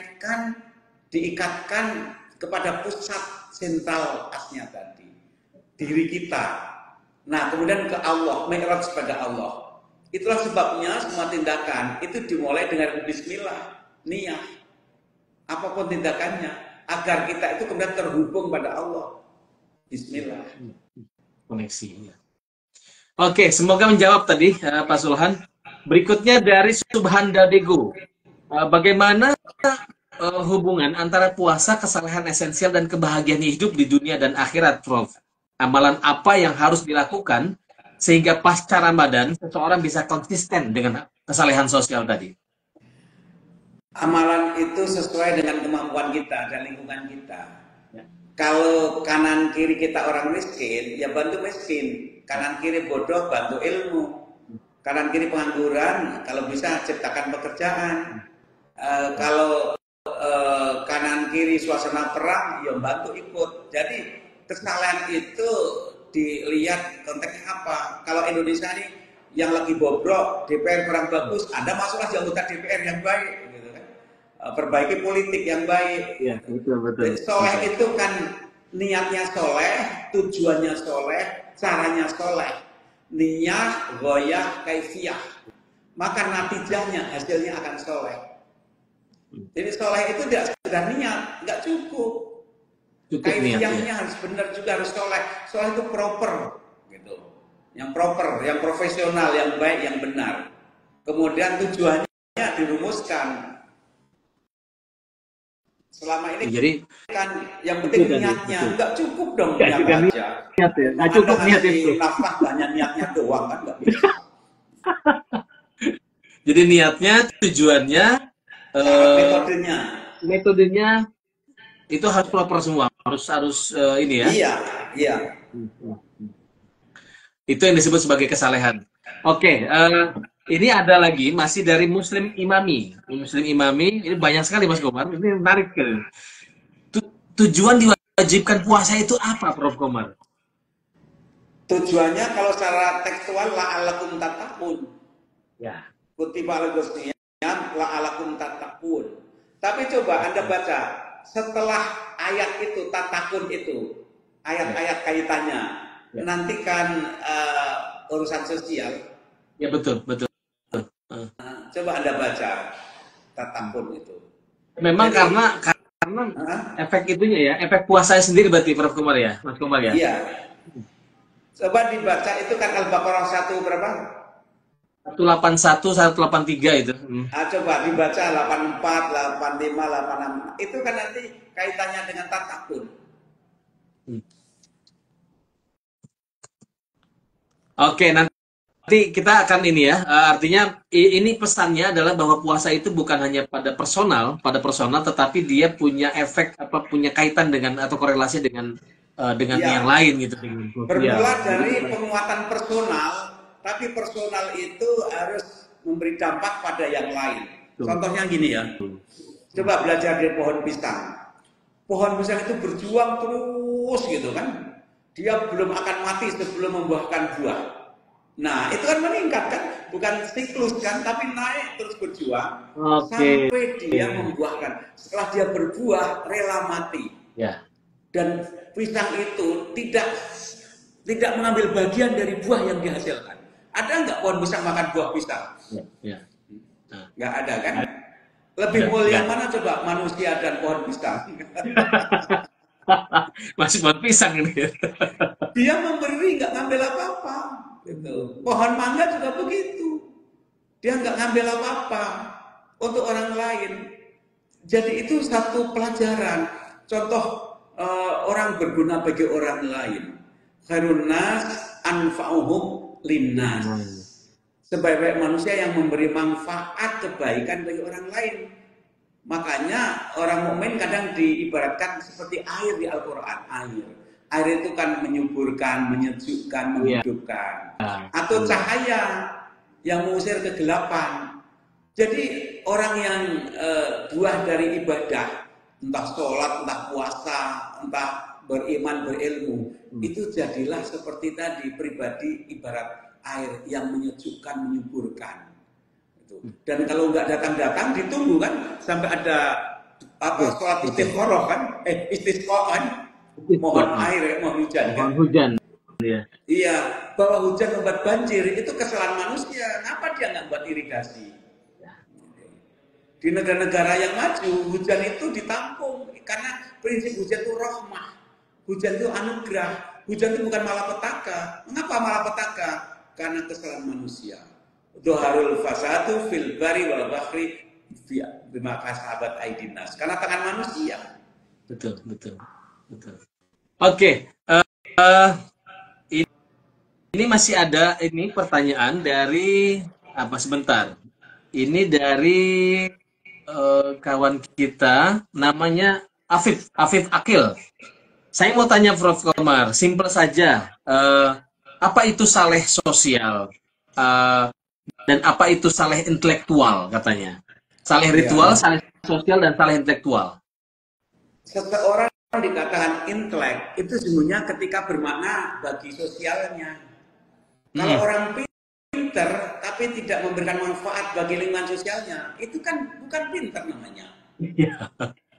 diikatkan kepada pusat sentral asnya tadi. Diri kita. Nah, kemudian ke Allah, mi'raj pada Allah. Itulah sebabnya semua tindakan itu dimulai dengan bismillah, niat. Apapun tindakannya, agar kita itu kemudian terhubung pada Allah. Bismillah. Koneksinya. Oke, semoga menjawab tadi Pak Sulhan. Berikutnya dari Subhan Dadego. Bagaimana hubungan antara puasa, kesalehan esensial, dan kebahagiaan hidup di dunia dan akhirat, Prof? Amalan apa yang harus dilakukan sehingga pasca Ramadan seseorang bisa konsisten dengan kesalehan sosial tadi? Amalan itu sesuai dengan kemampuan kita dan lingkungan kita. Ya. Kalau kanan kiri kita orang miskin, ya bantu miskin. Kanan kiri bodoh, bantu ilmu. Kanan kiri pengangguran, kalau bisa ciptakan pekerjaan. Kalau kanan kiri suasana perang, ya bantu ikut. Jadi kesalahan itu dilihat konteksnya apa. Kalau Indonesia ini yang lagi bobrok, DPR kurang bagus, Anda masuklah jadi anggota DPR yang baik, gitu kan. Perbaiki politik yang baik. Ya, betul. Soleh itu kan niatnya soleh, tujuannya soleh, caranya soleh. Niat, goyah, kaifiyah. Maka natijahnya, hasilnya akan soleh. Jadi soleh itu tidak sekedar niat, nggak cukup. Kaifiyahnya harus benar juga, harus soleh. Soleh itu proper, gitu. Yang proper, yang profesional, yang baik, yang benar. Kemudian tujuannya dirumuskan. Selama ini jadi kan yang penting niatnya, nggak cukup dong niat aja. Nggak cukup niat itu. Nafkah hanya niatnya doang kan nggak bisa. Jadi niatnya, tujuannya, metodenya itu harus proper semua, harus ini ya. Iya. Itu yang disebut sebagai kesalehan. Oke, ini ada lagi masih dari Muslim Imami. Muslim Imami ini banyak sekali Mas Komar. Ini menarik sekali. Tujuan diwajibkan puasa itu apa, Prof Komar? Tujuannya kalau secara tekstual la'alakum tattaqun. Ya. Kutiba alaikumusiyam la'alakum tattaqun. Tapi coba Anda baca setelah ayat itu tattaqun itu, ayat-ayat kaitannya. Ya. Nanti kan urusan sosial. Ya betul. Coba Anda baca tattaqun itu. Memang jadi, karena efek itunya ya, efek puasanya sendiri berarti Prof Komar ya, Mas Komar ya. Iya. Coba dibaca itu kan Al-Baqarah 1 berapa? 181, 183 itu. Coba dibaca 84, 85, 86. Itu kan nanti kaitannya dengan tattaqun. Oke, nanti kita akan ini ya, artinya ini pesannya adalah bahwa puasa itu bukan hanya pada personal, tetapi dia punya efek apa punya kaitan dengan atau korelasi dengan yang Ya, lain gitu dengan sosial. bermula Jadi dari penguatan personal, tapi personal itu harus memberi dampak pada yang lain. betul. Contohnya gini ya, coba belajar dari pohon pisang. Pohon pisang itu berjuang terus gitu kan. Dia belum akan mati sebelum membuahkan buah. Nah, itu kan meningkat kan, bukan siklus kan, tapi naik terus berjuang Oke. sampai dia membuahkan. Setelah dia berbuah, rela mati. Ya, Dan pisang itu tidak mengambil bagian dari buah yang dihasilkan. Ada nggak pohon pisang makan buah pisang? ya, ya. Nah, Nggak ada kan? ada, Lebih mulia nggak. mana coba manusia dan pohon pisang? Masih buat pisang ini. Dia memberi nggak ngambil apa-apa. Gitu. Pohon mangga juga begitu. Dia nggak ngambil apa-apa untuk orang lain. Jadi itu satu pelajaran. Contoh orang berguna bagi orang lain. Khairun nas anfa'uhum linnas. Sebaik-baik manusia yang memberi manfaat kebaikan bagi orang lain. Makanya orang mukmin kadang diibaratkan seperti air di Al-Quran. Air itu kan menyuburkan, menyejukkan, Iya. menghidupkan. Atau cahaya yang mengusir kegelapan. Jadi orang yang buah dari ibadah, entah sholat, entah puasa, entah beriman, berilmu, itu jadilah seperti tadi, pribadi ibarat air yang menyejukkan, menyuburkan. Dan kalau nggak datang-datang ditunggu kan sampai ada apa sholat istikharah kan, istisqa kan, mohon air, mohon hujan kan. Mohon hujan. Ya. Iya, bahwa hujan membuat banjir itu kesalahan manusia. Kenapa dia nggak buat irigasi? Di negara-negara yang maju hujan itu ditampung karena prinsip hujan itu rahmah, hujan itu anugerah, hujan itu bukan malapetaka. Mengapa malapetaka? Karena kesalahan manusia. Doharul fasadu fil bari wal bahri bima kasabat aidinas. Karena tangan manusia. Betul, betul, betul. Oke, eh, ini masih ada ini pertanyaan dari apa sebentar. Ini dari kawan kita namanya Afif Akil. Saya mau tanya Prof. Komar, simple saja. Apa itu saleh sosial? Eh, dan apa itu saleh intelektual katanya? Saleh ritual, Ya. saleh sosial, dan saleh intelektual. Seseorang dikatakan intelek itu sesungguhnya ketika bermakna bagi sosialnya. Kalau orang pinter tapi tidak memberikan manfaat bagi lingkungan sosialnya, itu kan bukan pinter namanya. Iya.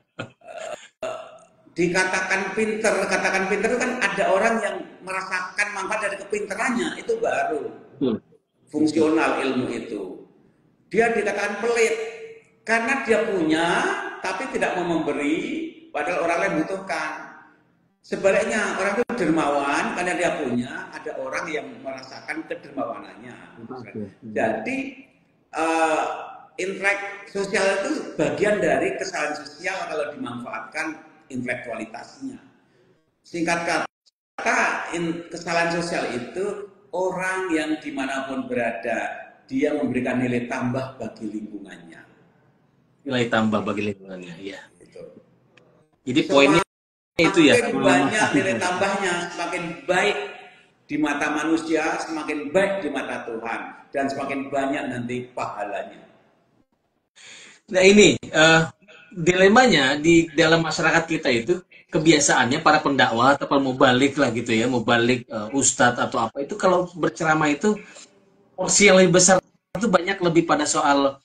Katakan pinter itu kan ada orang yang merasakan manfaat dari kepinterannya, itu baru Betul. fungsional ilmu itu. Dia dikatakan pelit karena dia punya tapi tidak mau memberi padahal orang lain butuhkan. Sebaliknya orang itu dermawan karena dia punya, ada orang yang merasakan kedermawanannya. Jadi intelek sosial itu bagian dari kesalahan sosial kalau dimanfaatkan intelektualitasnya. Singkat kata, kesalahan sosial itu orang yang dimanapun berada, dia memberikan nilai tambah bagi lingkungannya. Nilai tambah bagi lingkungannya, ya. Gitu. Jadi poinnya itu ya. Semakin banyak nilai tambahnya, semakin baik di mata manusia, semakin baik di mata Tuhan, dan semakin banyak nanti pahalanya. Nah ini dilemanya di dalam masyarakat kita itu kebiasaannya para pendakwah atau mau balik lah gitu ya, mau balik ustadz atau apa itu kalau berceramah itu porsi yang lebih besar itu banyak lebih pada soal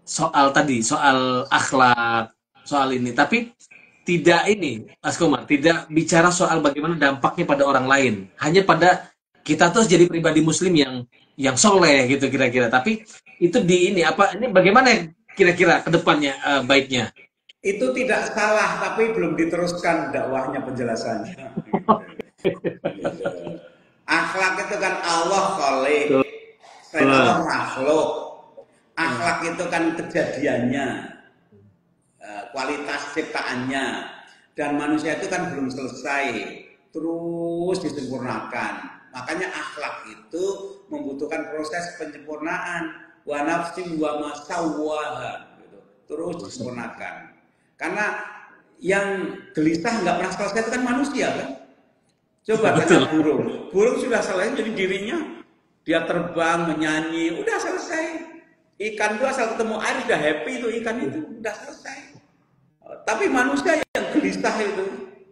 akhlak, soal ini. Tapi tidak ini, Mas Komar, tidak bicara soal bagaimana dampaknya pada orang lain. Hanya pada kita tuh jadi pribadi Muslim yang soleh gitu kira-kira. Tapi itu di ini apa? Ini bagaimana kira-kira kedepannya baiknya? Itu tidak salah, tapi belum diteruskan dakwahnya penjelasannya. Gitu. Akhlak itu kan Allah khaliq, selain Allah makhluk. Akhlak itu kan kejadiannya, kualitas ciptaannya, dan manusia itu kan belum selesai, terus disempurnakan. Makanya akhlak itu membutuhkan proses penyempurnaan. Wa nafsim wa masawwaha gitu. Terus disempurnakan. Karena yang gelisah nggak pernah selesai itu kan manusia kan. Coba tanya burung. Burung sudah selesai jadi dirinya. Dia terbang, menyanyi, udah selesai. Ikan itu asal ketemu air udah happy itu ikan itu udah selesai. Tapi manusia yang gelisah itu,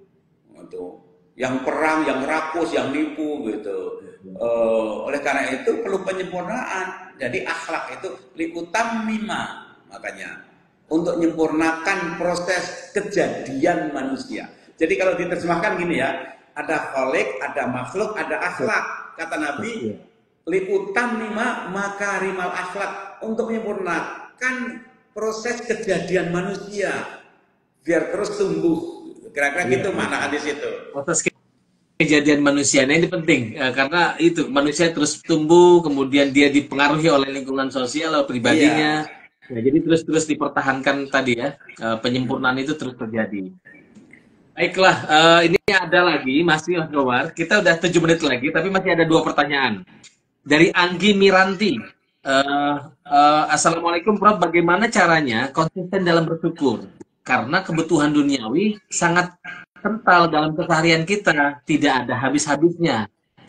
yang perang, yang rakus, yang nipu gitu. Oleh karena itu perlu penyempurnaan. Jadi akhlak itu liutammima, makanya untuk menyempurnakan proses kejadian manusia. Jadi kalau diterjemahkan gini ya, ada khalik, ada makhluk, ada akhlak. Kata Nabi, liutammima makarimal akhlak, untuk menyempurnakan proses kejadian manusia biar terus tumbuh. Kira-kira gitu makna hadis itu. Proses kejadian manusia, nah ini penting karena itu manusia terus tumbuh, kemudian dia dipengaruhi oleh lingkungan sosial atau pribadinya. Nah, jadi terus dipertahankan tadi ya, penyempurnaan itu terus terjadi. Baiklah, ini ada lagi masih Mas Gowar. Kita udah 7 menit lagi, tapi masih ada 2 pertanyaan dari Anggi Miranti. Assalamualaikum Prof, bagaimana caranya konsisten dalam bersyukur? Karena kebutuhan duniawi sangat kental dalam keseharian kita, tidak ada habis-habisnya.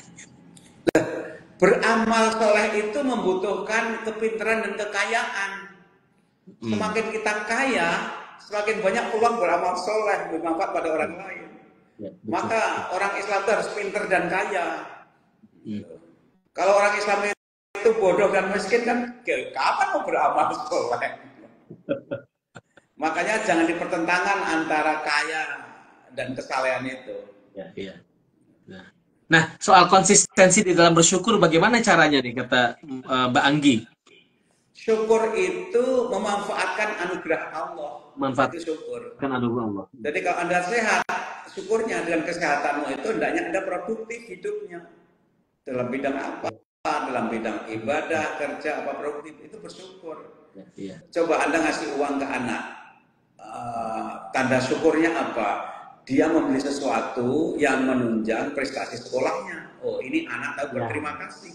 Beramal soleh itu membutuhkan kepintaran dan kekayaan. Semakin kita kaya, semakin banyak peluang beramal soleh, bermanfaat pada orang lain. Maka orang Islam itu harus pintar dan kaya. Kalau orang Islam itu bodoh dan miskin kan, kapan mau beramal soleh? Makanya jangan dipertentangan antara kaya dan kesalehan itu. Ya. Nah, soal konsistensi di dalam bersyukur, bagaimana caranya nih kata Mbak Anggi? Syukur itu memanfaatkan anugerah Allah. Itu syukur. Kan anugerah Allah. Jadi kalau Anda sehat, syukurnya dengan kesehatanmu itu hendaknya Anda produktif hidupnya. Dalam bidang apa? Dalam bidang ibadah, kerja, apa produktif, itu bersyukur. Ya. Coba Anda ngasih uang ke anak. Tanda syukurnya apa? Dia membeli sesuatu yang menunjang prestasi sekolahnya. Oh, ini anak tahu berterima kasih.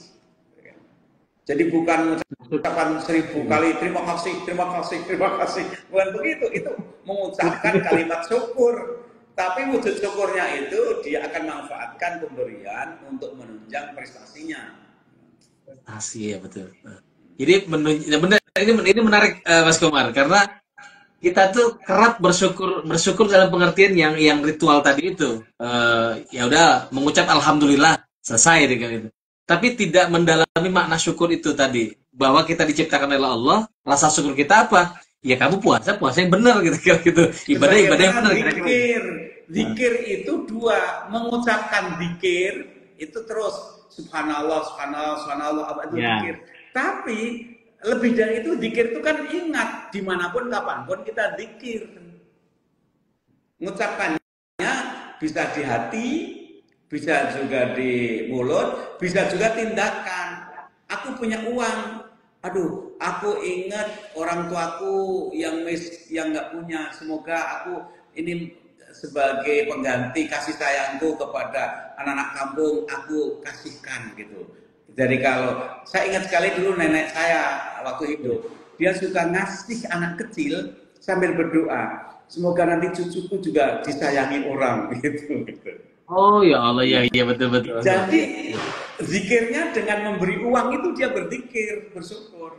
Jadi bukan ucapan 1000 kali terima kasih. Bukan begitu. Itu mengucapkan kalimat syukur. Tapi wujud syukurnya itu dia akan manfaatkan pemberian untuk menunjang prestasinya. Prestasi ya betul. Jadi benar ini menarik Mas Komar, karena kita tuh kerap bersyukur dalam pengertian yang ritual tadi itu. Ya udah mengucap alhamdulillah, selesai dengan itu. Tapi tidak mendalami makna syukur itu tadi, bahwa kita diciptakan oleh Allah. Rasa syukur kita apa? Ya kamu puasa yang benar gitu. Ibadah yang benar. Zikir itu 2, mengucapkan zikir itu terus subhanallah apa itu zikir. Tapi lebih dari itu, zikir itu kan ingat dimanapun kapanpun kita zikir. Mengucapkannya bisa di hati, bisa juga di mulut, bisa juga tindakan. Aku punya uang, aduh, aku ingat orang tuaku yang nggak punya. Semoga aku ini sebagai pengganti kasih sayangku kepada anak-anak kampung, aku kasihkan gitu. Jadi kalau saya ingat sekali dulu nenek saya waktu hidup, dia suka ngasih anak kecil sambil berdoa, semoga nanti cucuku juga disayangi orang gitu. Oh ya Allah, ya betul. Jadi zikirnya dengan memberi uang itu dia berzikir, bersyukur.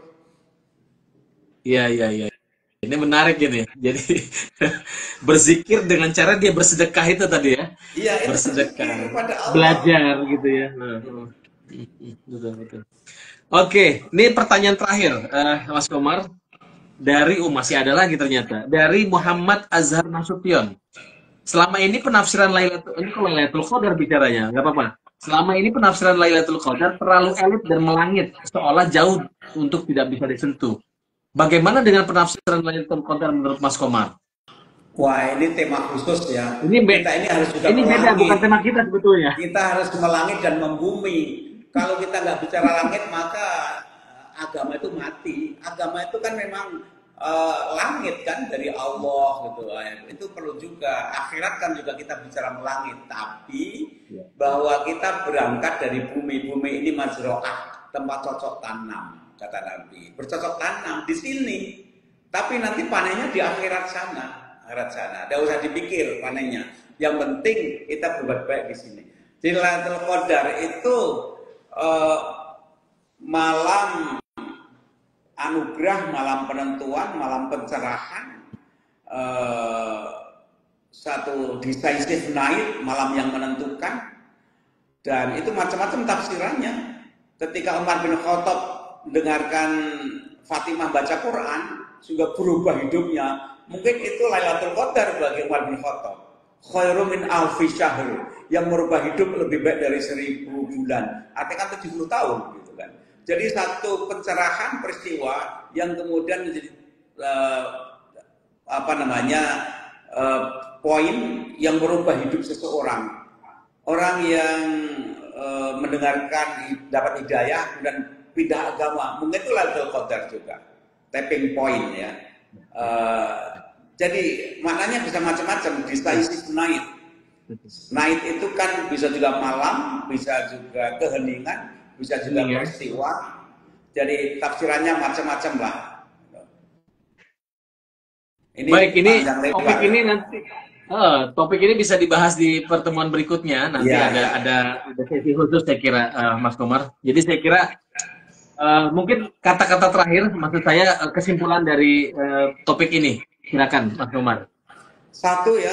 Iya. Ini menarik ini. Jadi berzikir dengan cara dia bersedekah itu tadi ya. Iya, itu bersedekah, pada Allah. Belajar gitu ya. Betul. Oke, ini pertanyaan terakhir, Mas Komar. Dari masih ada lagi ternyata. Dari Muhammad Azhar Nasution. Selama ini penafsiran Lailatul Qadar bicaranya, nggak apa-apa. Selama ini penafsiran Lailatul Qadar terlalu elit dan melangit, seolah jauh untuk tidak bisa disentuh. Bagaimana dengan penafsiran Lailatul Qadar menurut Mas Komar? Wah, ini tema khusus ya. Kita ini harus juga ini beda, bukan tema kita sebetulnya. Kita harus melangit dan membumi. Kalau kita nggak bicara langit, maka agama itu mati. Agama itu kan memang langit kan dari Allah gitu. Itu perlu juga. Akhirat kan juga kita bicara melangit, tapi bahwa kita berangkat dari bumi ini mazroah, tempat cocok tanam, kata Nabi. Bercocok tanam di sini, tapi nanti panennya di akhirat sana. Tidak usah dipikir panennya. Yang penting kita berbuat baik di sini. Jadi Lailatul Qadar itu malam anugerah, malam penentuan, malam pencerahan, satu decisive night, malam yang menentukan, dan itu macam-macam tafsirannya. Ketika Umar bin Khattab mendengarkan Fatimah baca Quran, juga berubah hidupnya. Mungkin itu Lailatul Qadar bagi Umar bin Khattab. Khairu min alfi syahr, yang merubah hidup lebih baik dari 1000 bulan. Artinya kan 70 tahun gitu kan. Jadi satu pencerahan peristiwa yang kemudian menjadi poin yang merubah hidup seseorang. Orang yang mendengarkan dapat hidayah dan pindah agama, mungkin itu Lailatul Qadar juga. Tapping point ya. Jadi maknanya bisa macam-macam. Decisive night. Night itu kan bisa juga malam, bisa juga keheningan, bisa juga peristiwa. Jadi tafsirannya macam-macam lah. Baik, topik ini bisa dibahas di pertemuan berikutnya. Nanti ada sesi khusus saya kira, Mas Komar. Jadi saya kira mungkin kata-kata terakhir, maksud saya kesimpulan dari topik ini. Silakan, Mas Komar. Satu ya,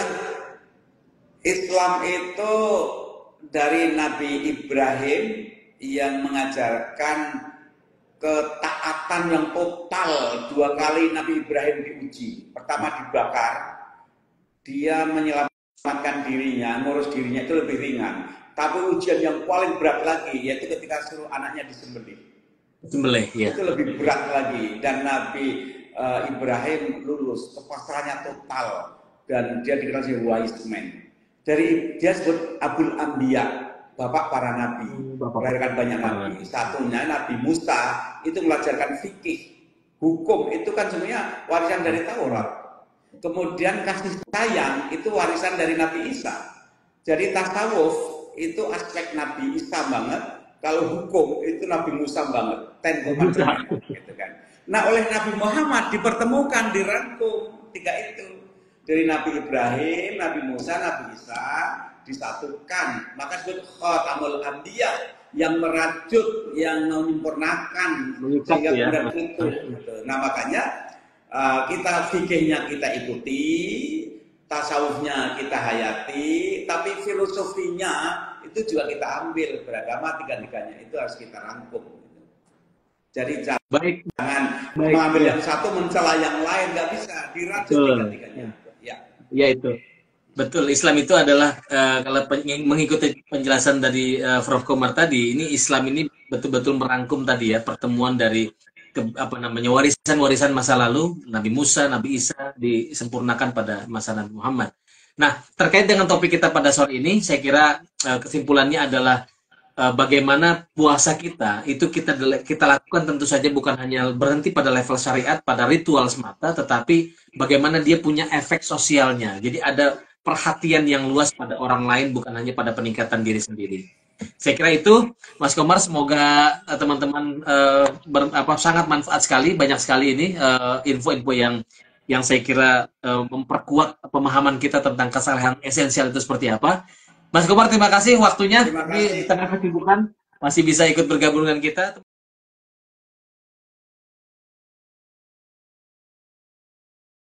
Islam itu dari Nabi Ibrahim yang mengajarkan ketaatan yang total. 2 kali Nabi Ibrahim diuji. Pertama dibakar, dia menyelamatkan dirinya, ngurus dirinya itu lebih ringan. Tapi ujian yang paling berat lagi yaitu ketika suruh anaknya disembelih. Ya. Itu lebih berat lagi. Dan Nabi Ibrahim lulus, kepasrahannya total, dan dia dikenal sebagai wise man. Dia sebut Abul Anbiya, bapak para nabi, melahirkan banyak nabi. Satunya Nabi Musa itu mengajarkan fikih, hukum itu kan sebenarnya warisan dari Taurat. Kemudian kasih sayang itu warisan dari Nabi Isa. Jadi tasawuf itu aspek Nabi Isa banget. Kalau hukum itu Nabi Musa banget. Gitu kan. Nah, oleh Nabi Muhammad dipertemukan, dirangkum 3 itu. Dari Nabi Ibrahim, Nabi Musa, Nabi Isa disatukan. Maka disebut Khatamul Anbiya, yang merajut, yang menyempurnakan sehingga kemudian utuh. Nah, makanya kita fikihnya kita ikuti, tasawufnya kita hayati, tapi filosofinya itu juga kita ambil. Beragama 3-tiganya itu harus kita rangkum. Jadi jangan mengambil yang satu mencela yang lain, nggak bisa, diracun 3-tiganya. Ya itu betul. Islam itu adalah kalau mengikuti penjelasan dari Prof. Komar tadi, ini Islam ini betul-betul merangkum tadi ya, pertemuan dari warisan-warisan masa lalu Nabi Musa, Nabi Isa disempurnakan pada masa Nabi Muhammad. Nah, terkait dengan topik kita pada sore ini, saya kira kesimpulannya adalah bagaimana puasa kita itu kita lakukan tentu saja bukan hanya berhenti pada level syariat, pada ritual semata, tetapi bagaimana dia punya efek sosialnya. Jadi ada perhatian yang luas pada orang lain, bukan hanya pada peningkatan diri sendiri. Saya kira itu, Mas Komar. Semoga teman-teman sangat manfaat sekali, banyak sekali ini info-info yang saya kira memperkuat pemahaman kita tentang kesalahan esensial itu seperti apa. Mas Komar, terima kasih waktunya. Di tengah kesibukan masih bisa ikut bergabung dengan kita.